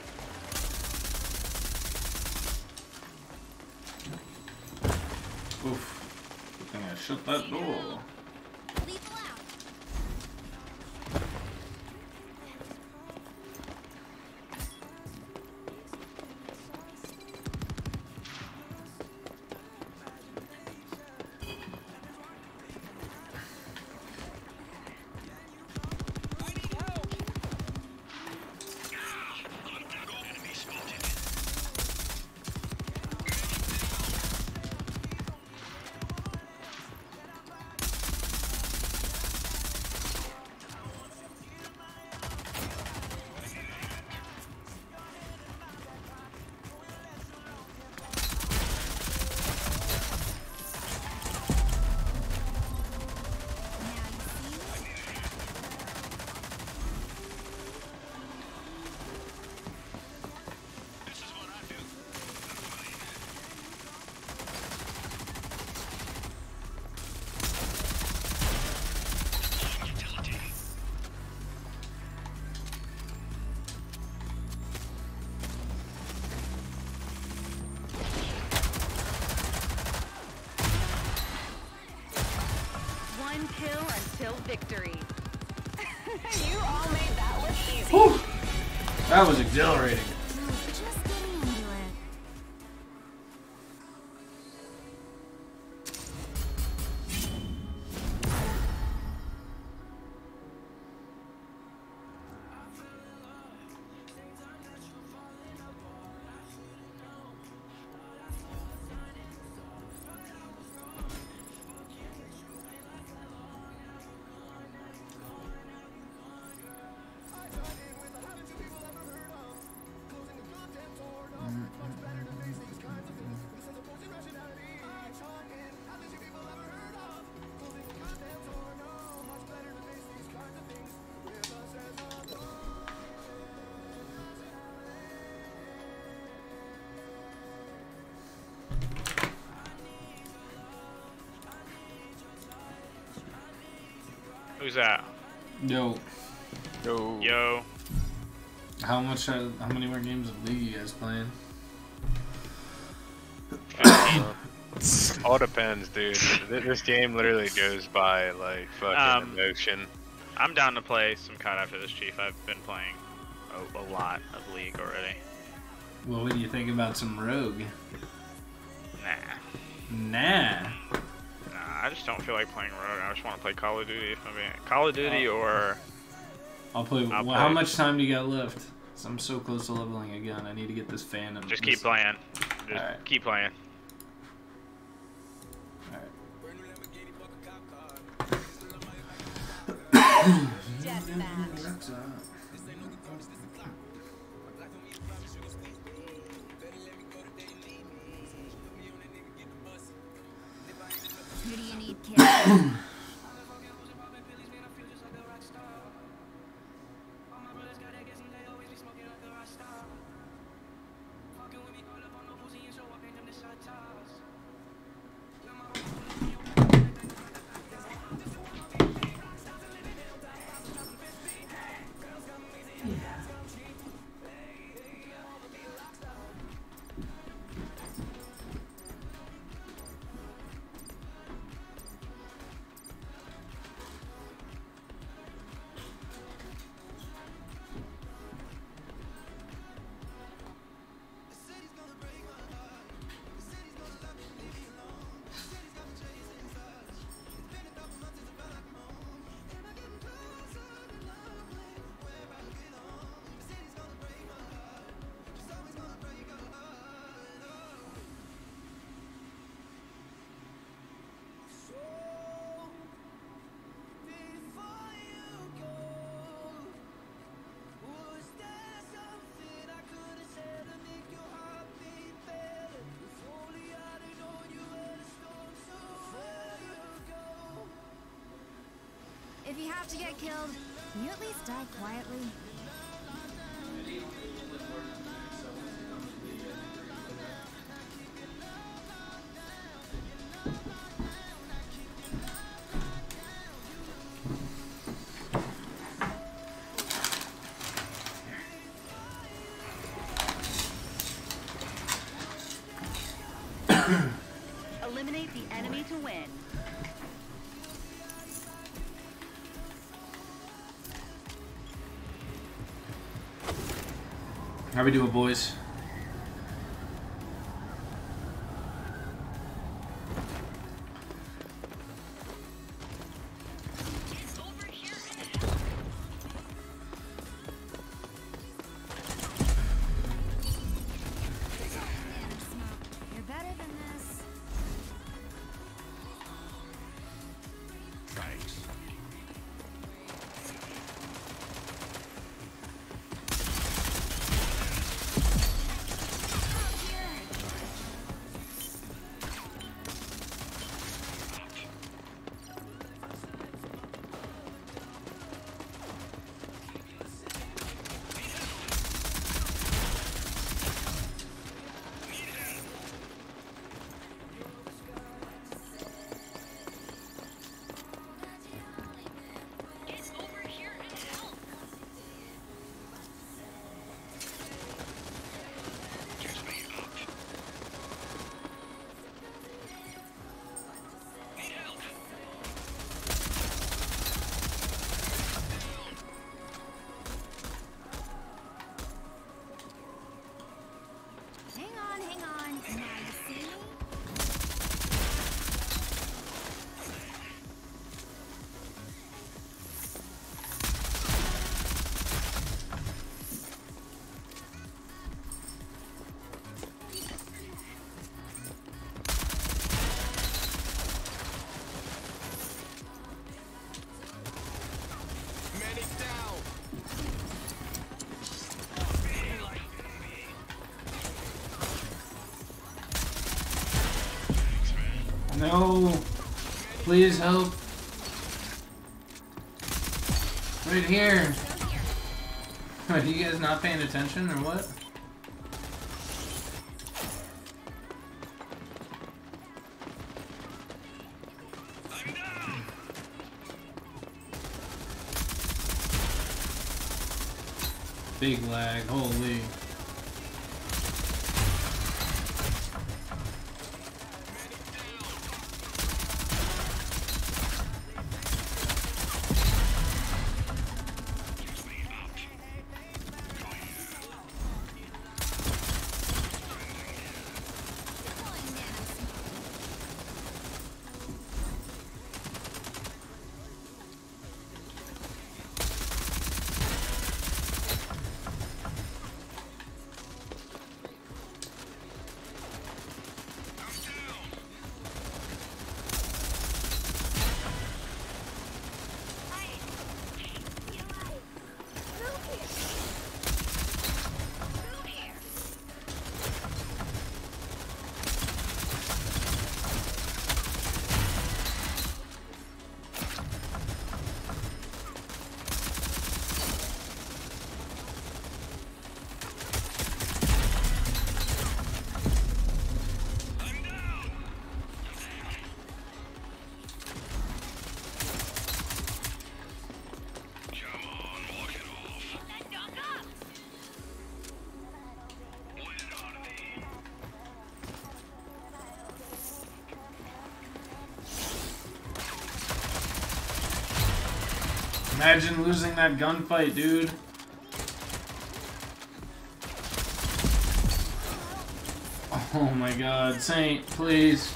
Oof. Good thing I shut that door. Lethal out. That was exhilarating. Just getting into it. Who's that? Yo. Yo. Yo. How much? Are, how many more games of League you guys playing? All depends, dude. This game literally goes by like fucking Um, emotion. I'm down to play some C O D after this, Chief. I've been playing a, a lot of League already. Well, what do you think about some Rogue? Nah. Nah. Nah, I just don't feel like playing Rogue. I just want to play Call of Duty. If I'm being Call of Duty Oh. or I'll play. I'll well, how play. much time do you got left? 'Cause I'm so close to leveling a gun. I need to get this fan. Of just this. keep playing. Just Alright. keep playing. Who do you need, kid? If you have to get killed, can you at least die quietly? Eliminate the enemy to win. How we doing, boys? You're better than this. No! Please help! Right here! Are you guys not paying attention or what? Big lag, holy. Imagine losing that gunfight, dude. Oh my god, Saint, please.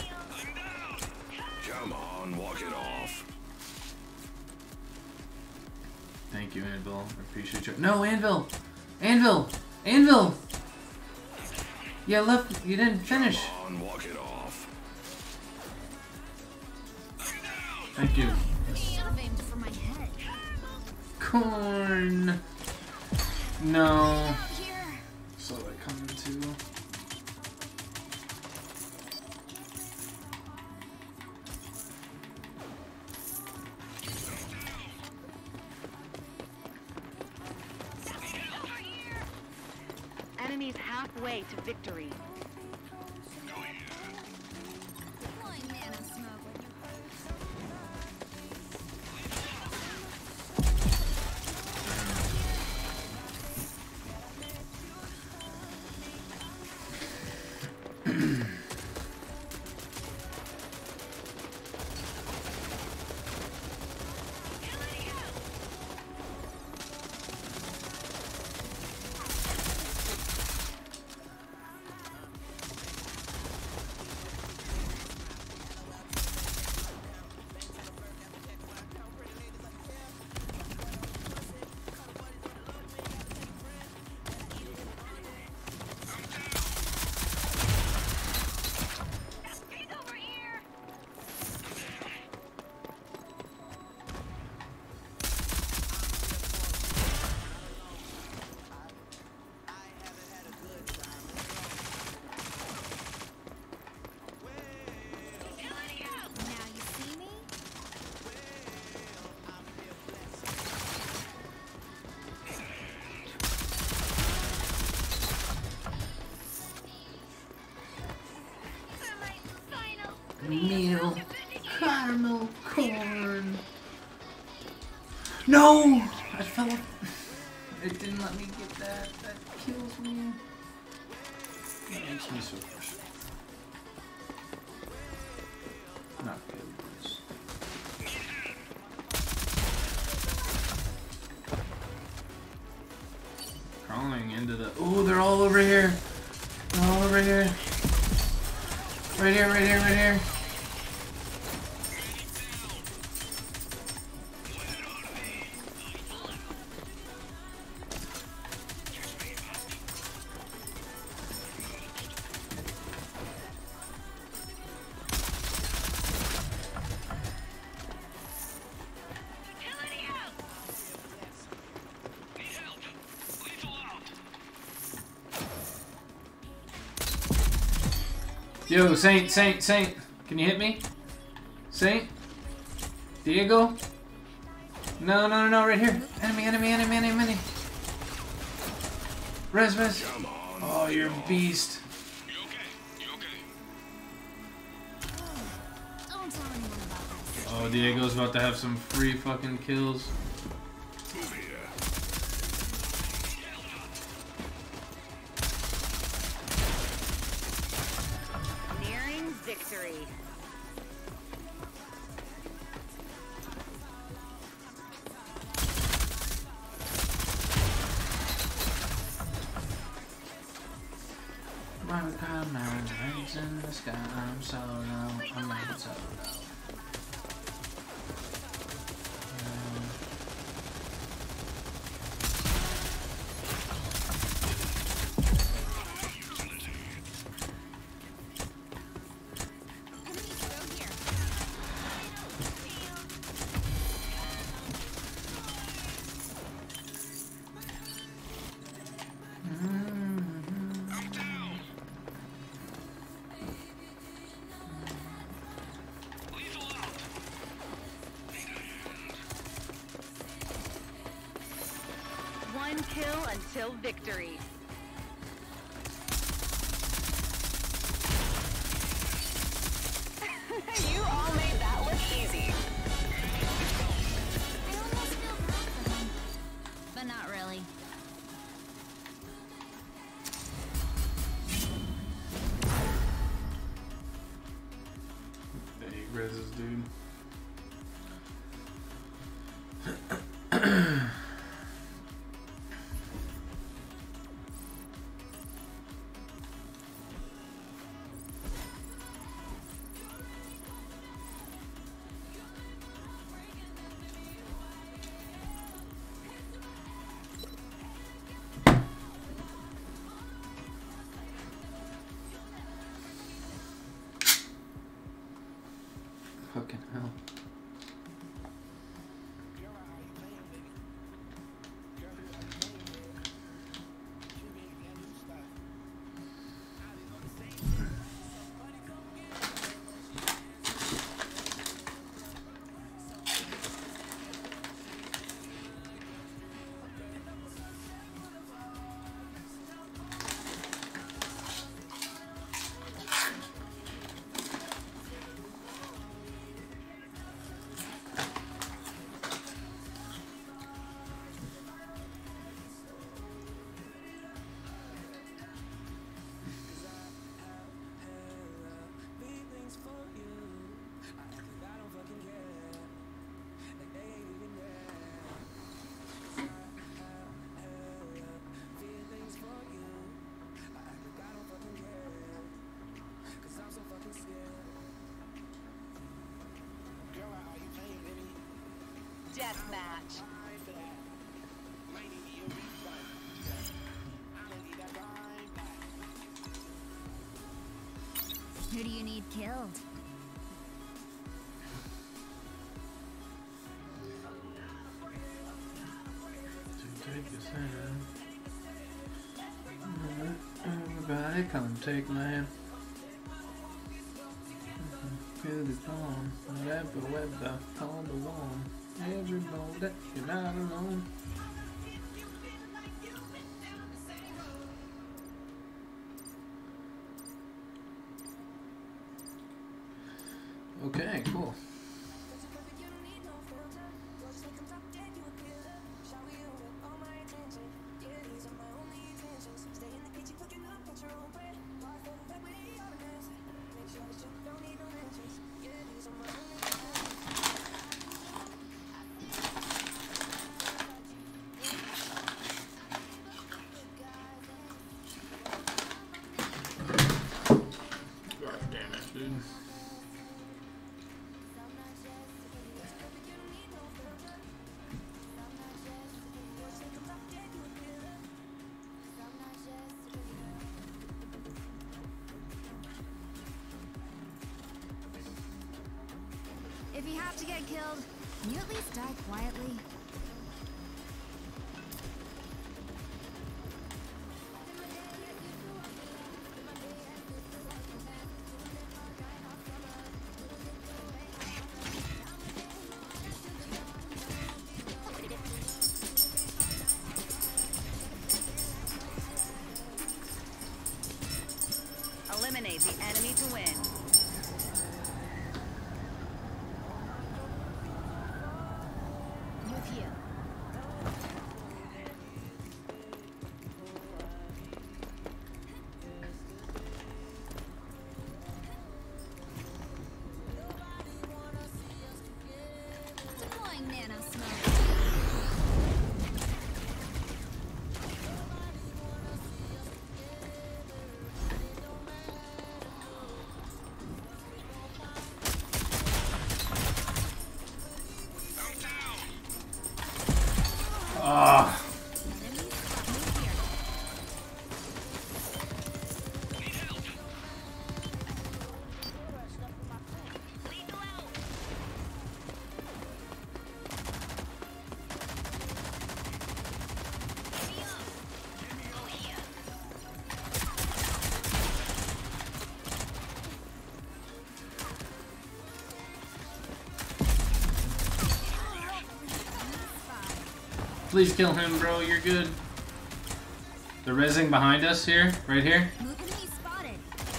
Come on, walk it off. Thank you, Anvil. I appreciate you. No, Anvil! Anvil! Anvil! Yeah, left. You didn't finish. Come on, walk it off. Thank you. For my head. Corn. No. So I come into. Enemies halfway to victory. Meal, caramel corn. No! I fell. It didn't let me get that. That kills me. That makes me so frustrated. Not good. Crawling into the. Oh, they're all over here. They're all over here. Right here, right here, right here. Yo, Saint, Saint, Saint, can you hit me? Saint? Diego? No, no, no, no, right here. Enemy, enemy, enemy, enemy, enemy. Res, res. Oh, you're a beast. Oh, Diego's about to have some free fucking kills. Nearing victory. Mountains in the sky, I'm so low, I'm not so low. One kill until victory. You all made that look easy. I almost feel bad for him, but not really. The eight reses, dude. Fucking hell. Deathmatch. Who do you need killed? Take this hand. Everybody come take my hand. Feel the calm, whatever weather, call the warm. Every know that you're not alone. Okay, cool. have to get killed, can you at least die quietly? Eliminate the enemy to win. Move here. Deploying nano smoke. Ah. Please kill him, bro. You're good. They're rezzing behind us here, right here. Enemy spotted.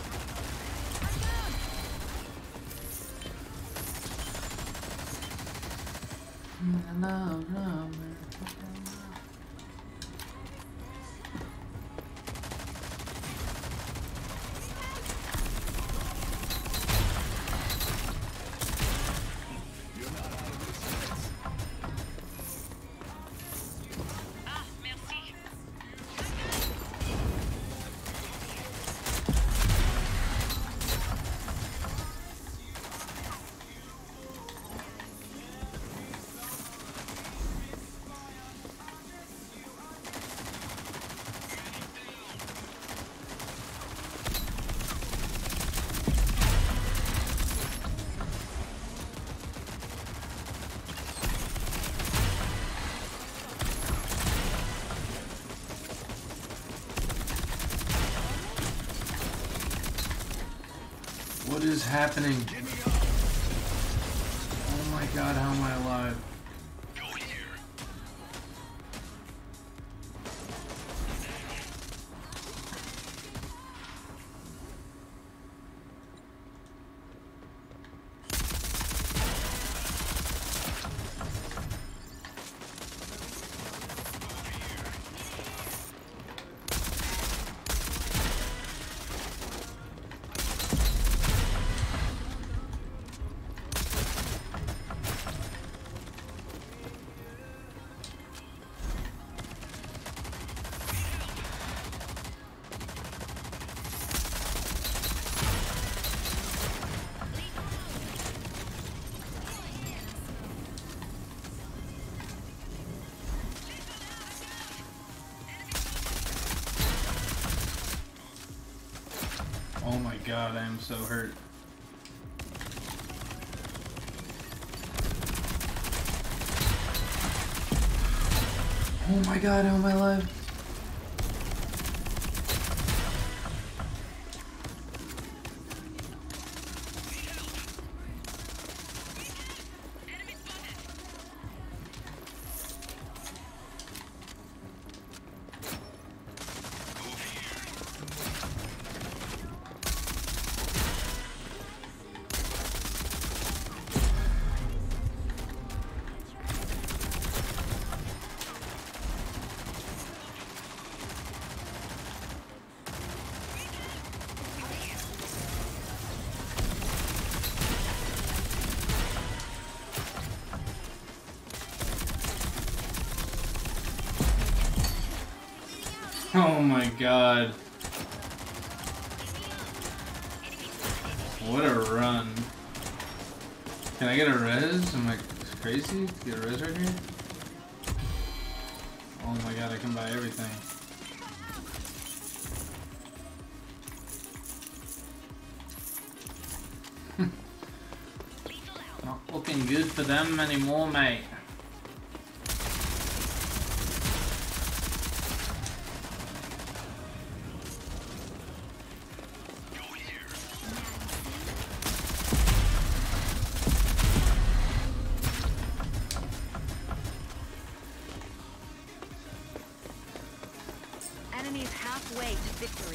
What is happening? Oh my god, how am I alive? Oh my god, I am so hurt. Oh my god, how am I alive? Oh my god. What a run. Can I get a res? Am I crazy to get a res right here? Oh my god, I can buy everything. No. Looking good for them anymore, mate. Enemies halfway to victory.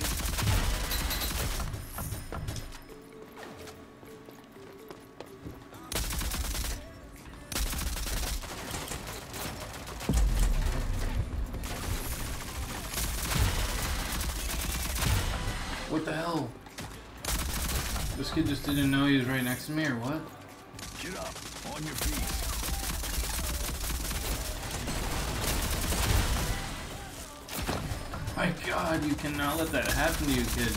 What the hell? This kid just didn't know he was right next to me, or what? Get up, on your feet. My God, you cannot let that happen to you, kid.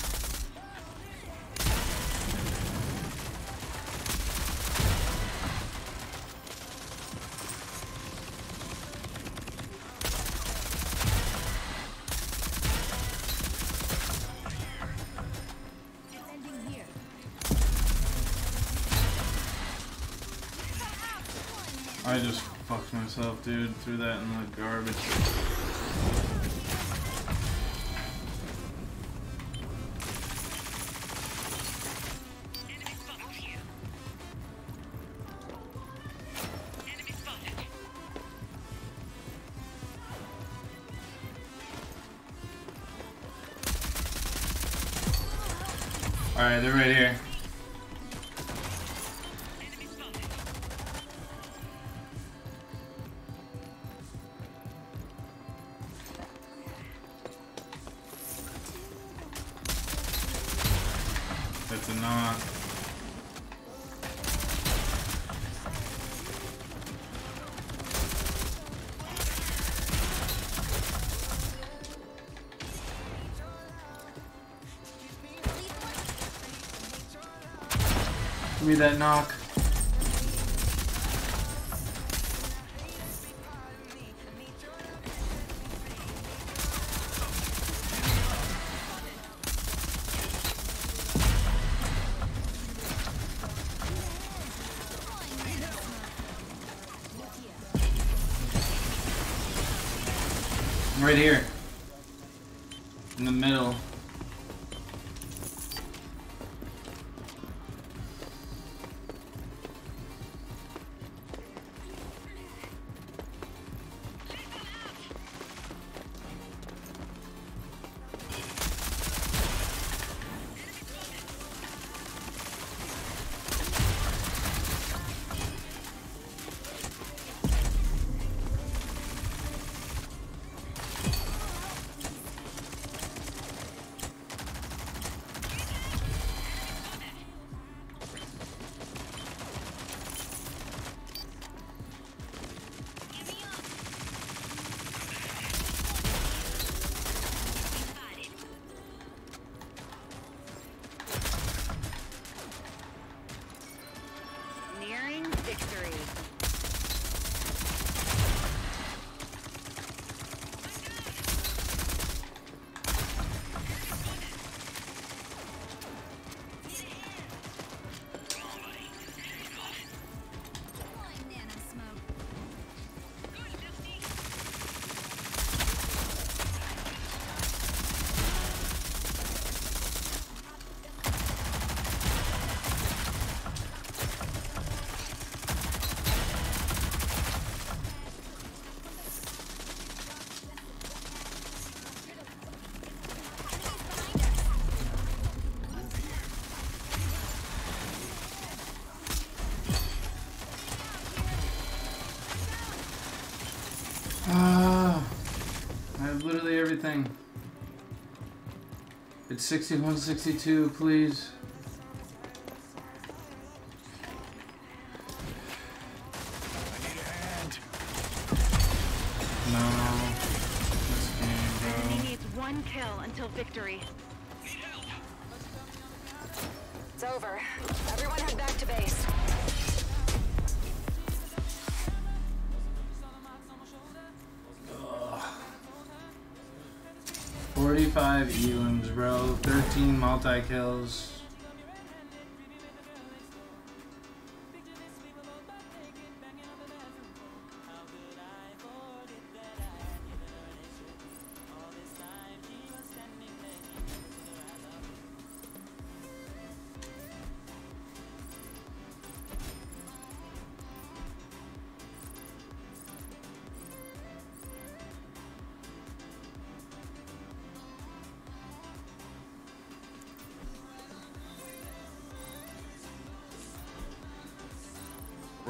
I just fucked myself, dude. Threw that in the garbage. Alright, they're right here. That's a knock. Give me that knock. I'm right here. In the middle. Nearing victory. Ah, I have literally everything. It's sixty-one sixty-two, please. No. This game, bro. Enemy needs one kill until victory. It's over. Everyone head back to base. forty-five elims, bro. thirteen multi-kills.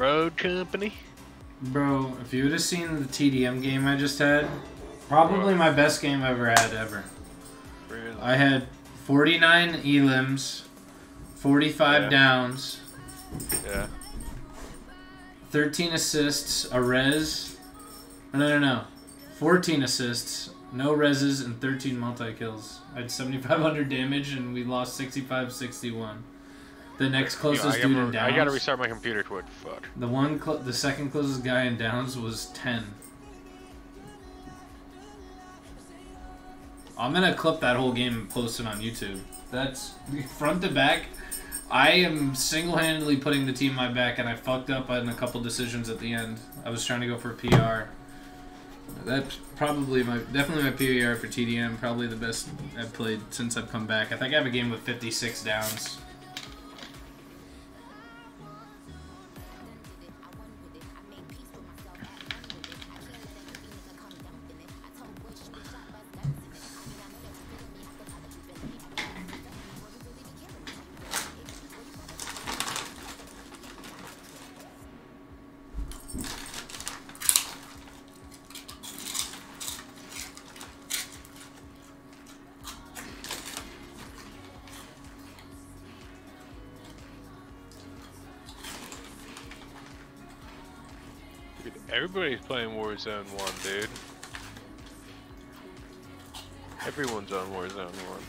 Road company. Bro, if you would have seen the T D M game I just had, probably my best game I've ever had ever. Really? I had forty-nine elims, forty-five Yeah. downs, Yeah. thirteen assists, a res. No, no, no. fourteen assists, no reses, and thirteen multi-kills. I had seventy-five hundred damage, and we lost sixty-five sixty-one. The next closest I dude gotta, in downs. I gotta restart my computer. What the fuck? The one, cl the second closest guy in downs was ten. I'm gonna clip that whole game and post it on YouTube. That's front to back. I am single-handedly putting the team on my back, and I fucked up on a couple decisions at the end. I was trying to go for P R. That's probably my, definitely my P R for T D M. Probably the best I've played since I've come back. I think I have a game with fifty-six downs. Dude, everybody's playing Warzone one, dude. Everyone's on Warzone one.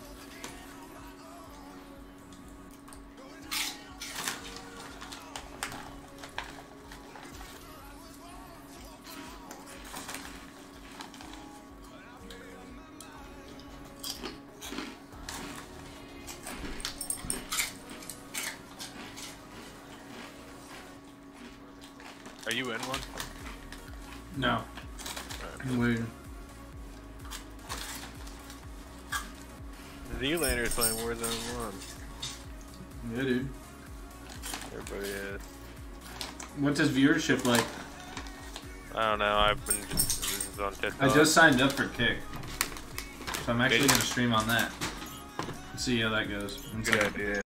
Are you in one? No. I'm weird. Z-Lander's playing Warzone one. Yeah, dude. Everybody is. What's his viewership like? I don't know, I've been just, this is on TikTok. I just signed up for Kick. So I'm actually Did you? going to stream on that. See how that goes. Good idea.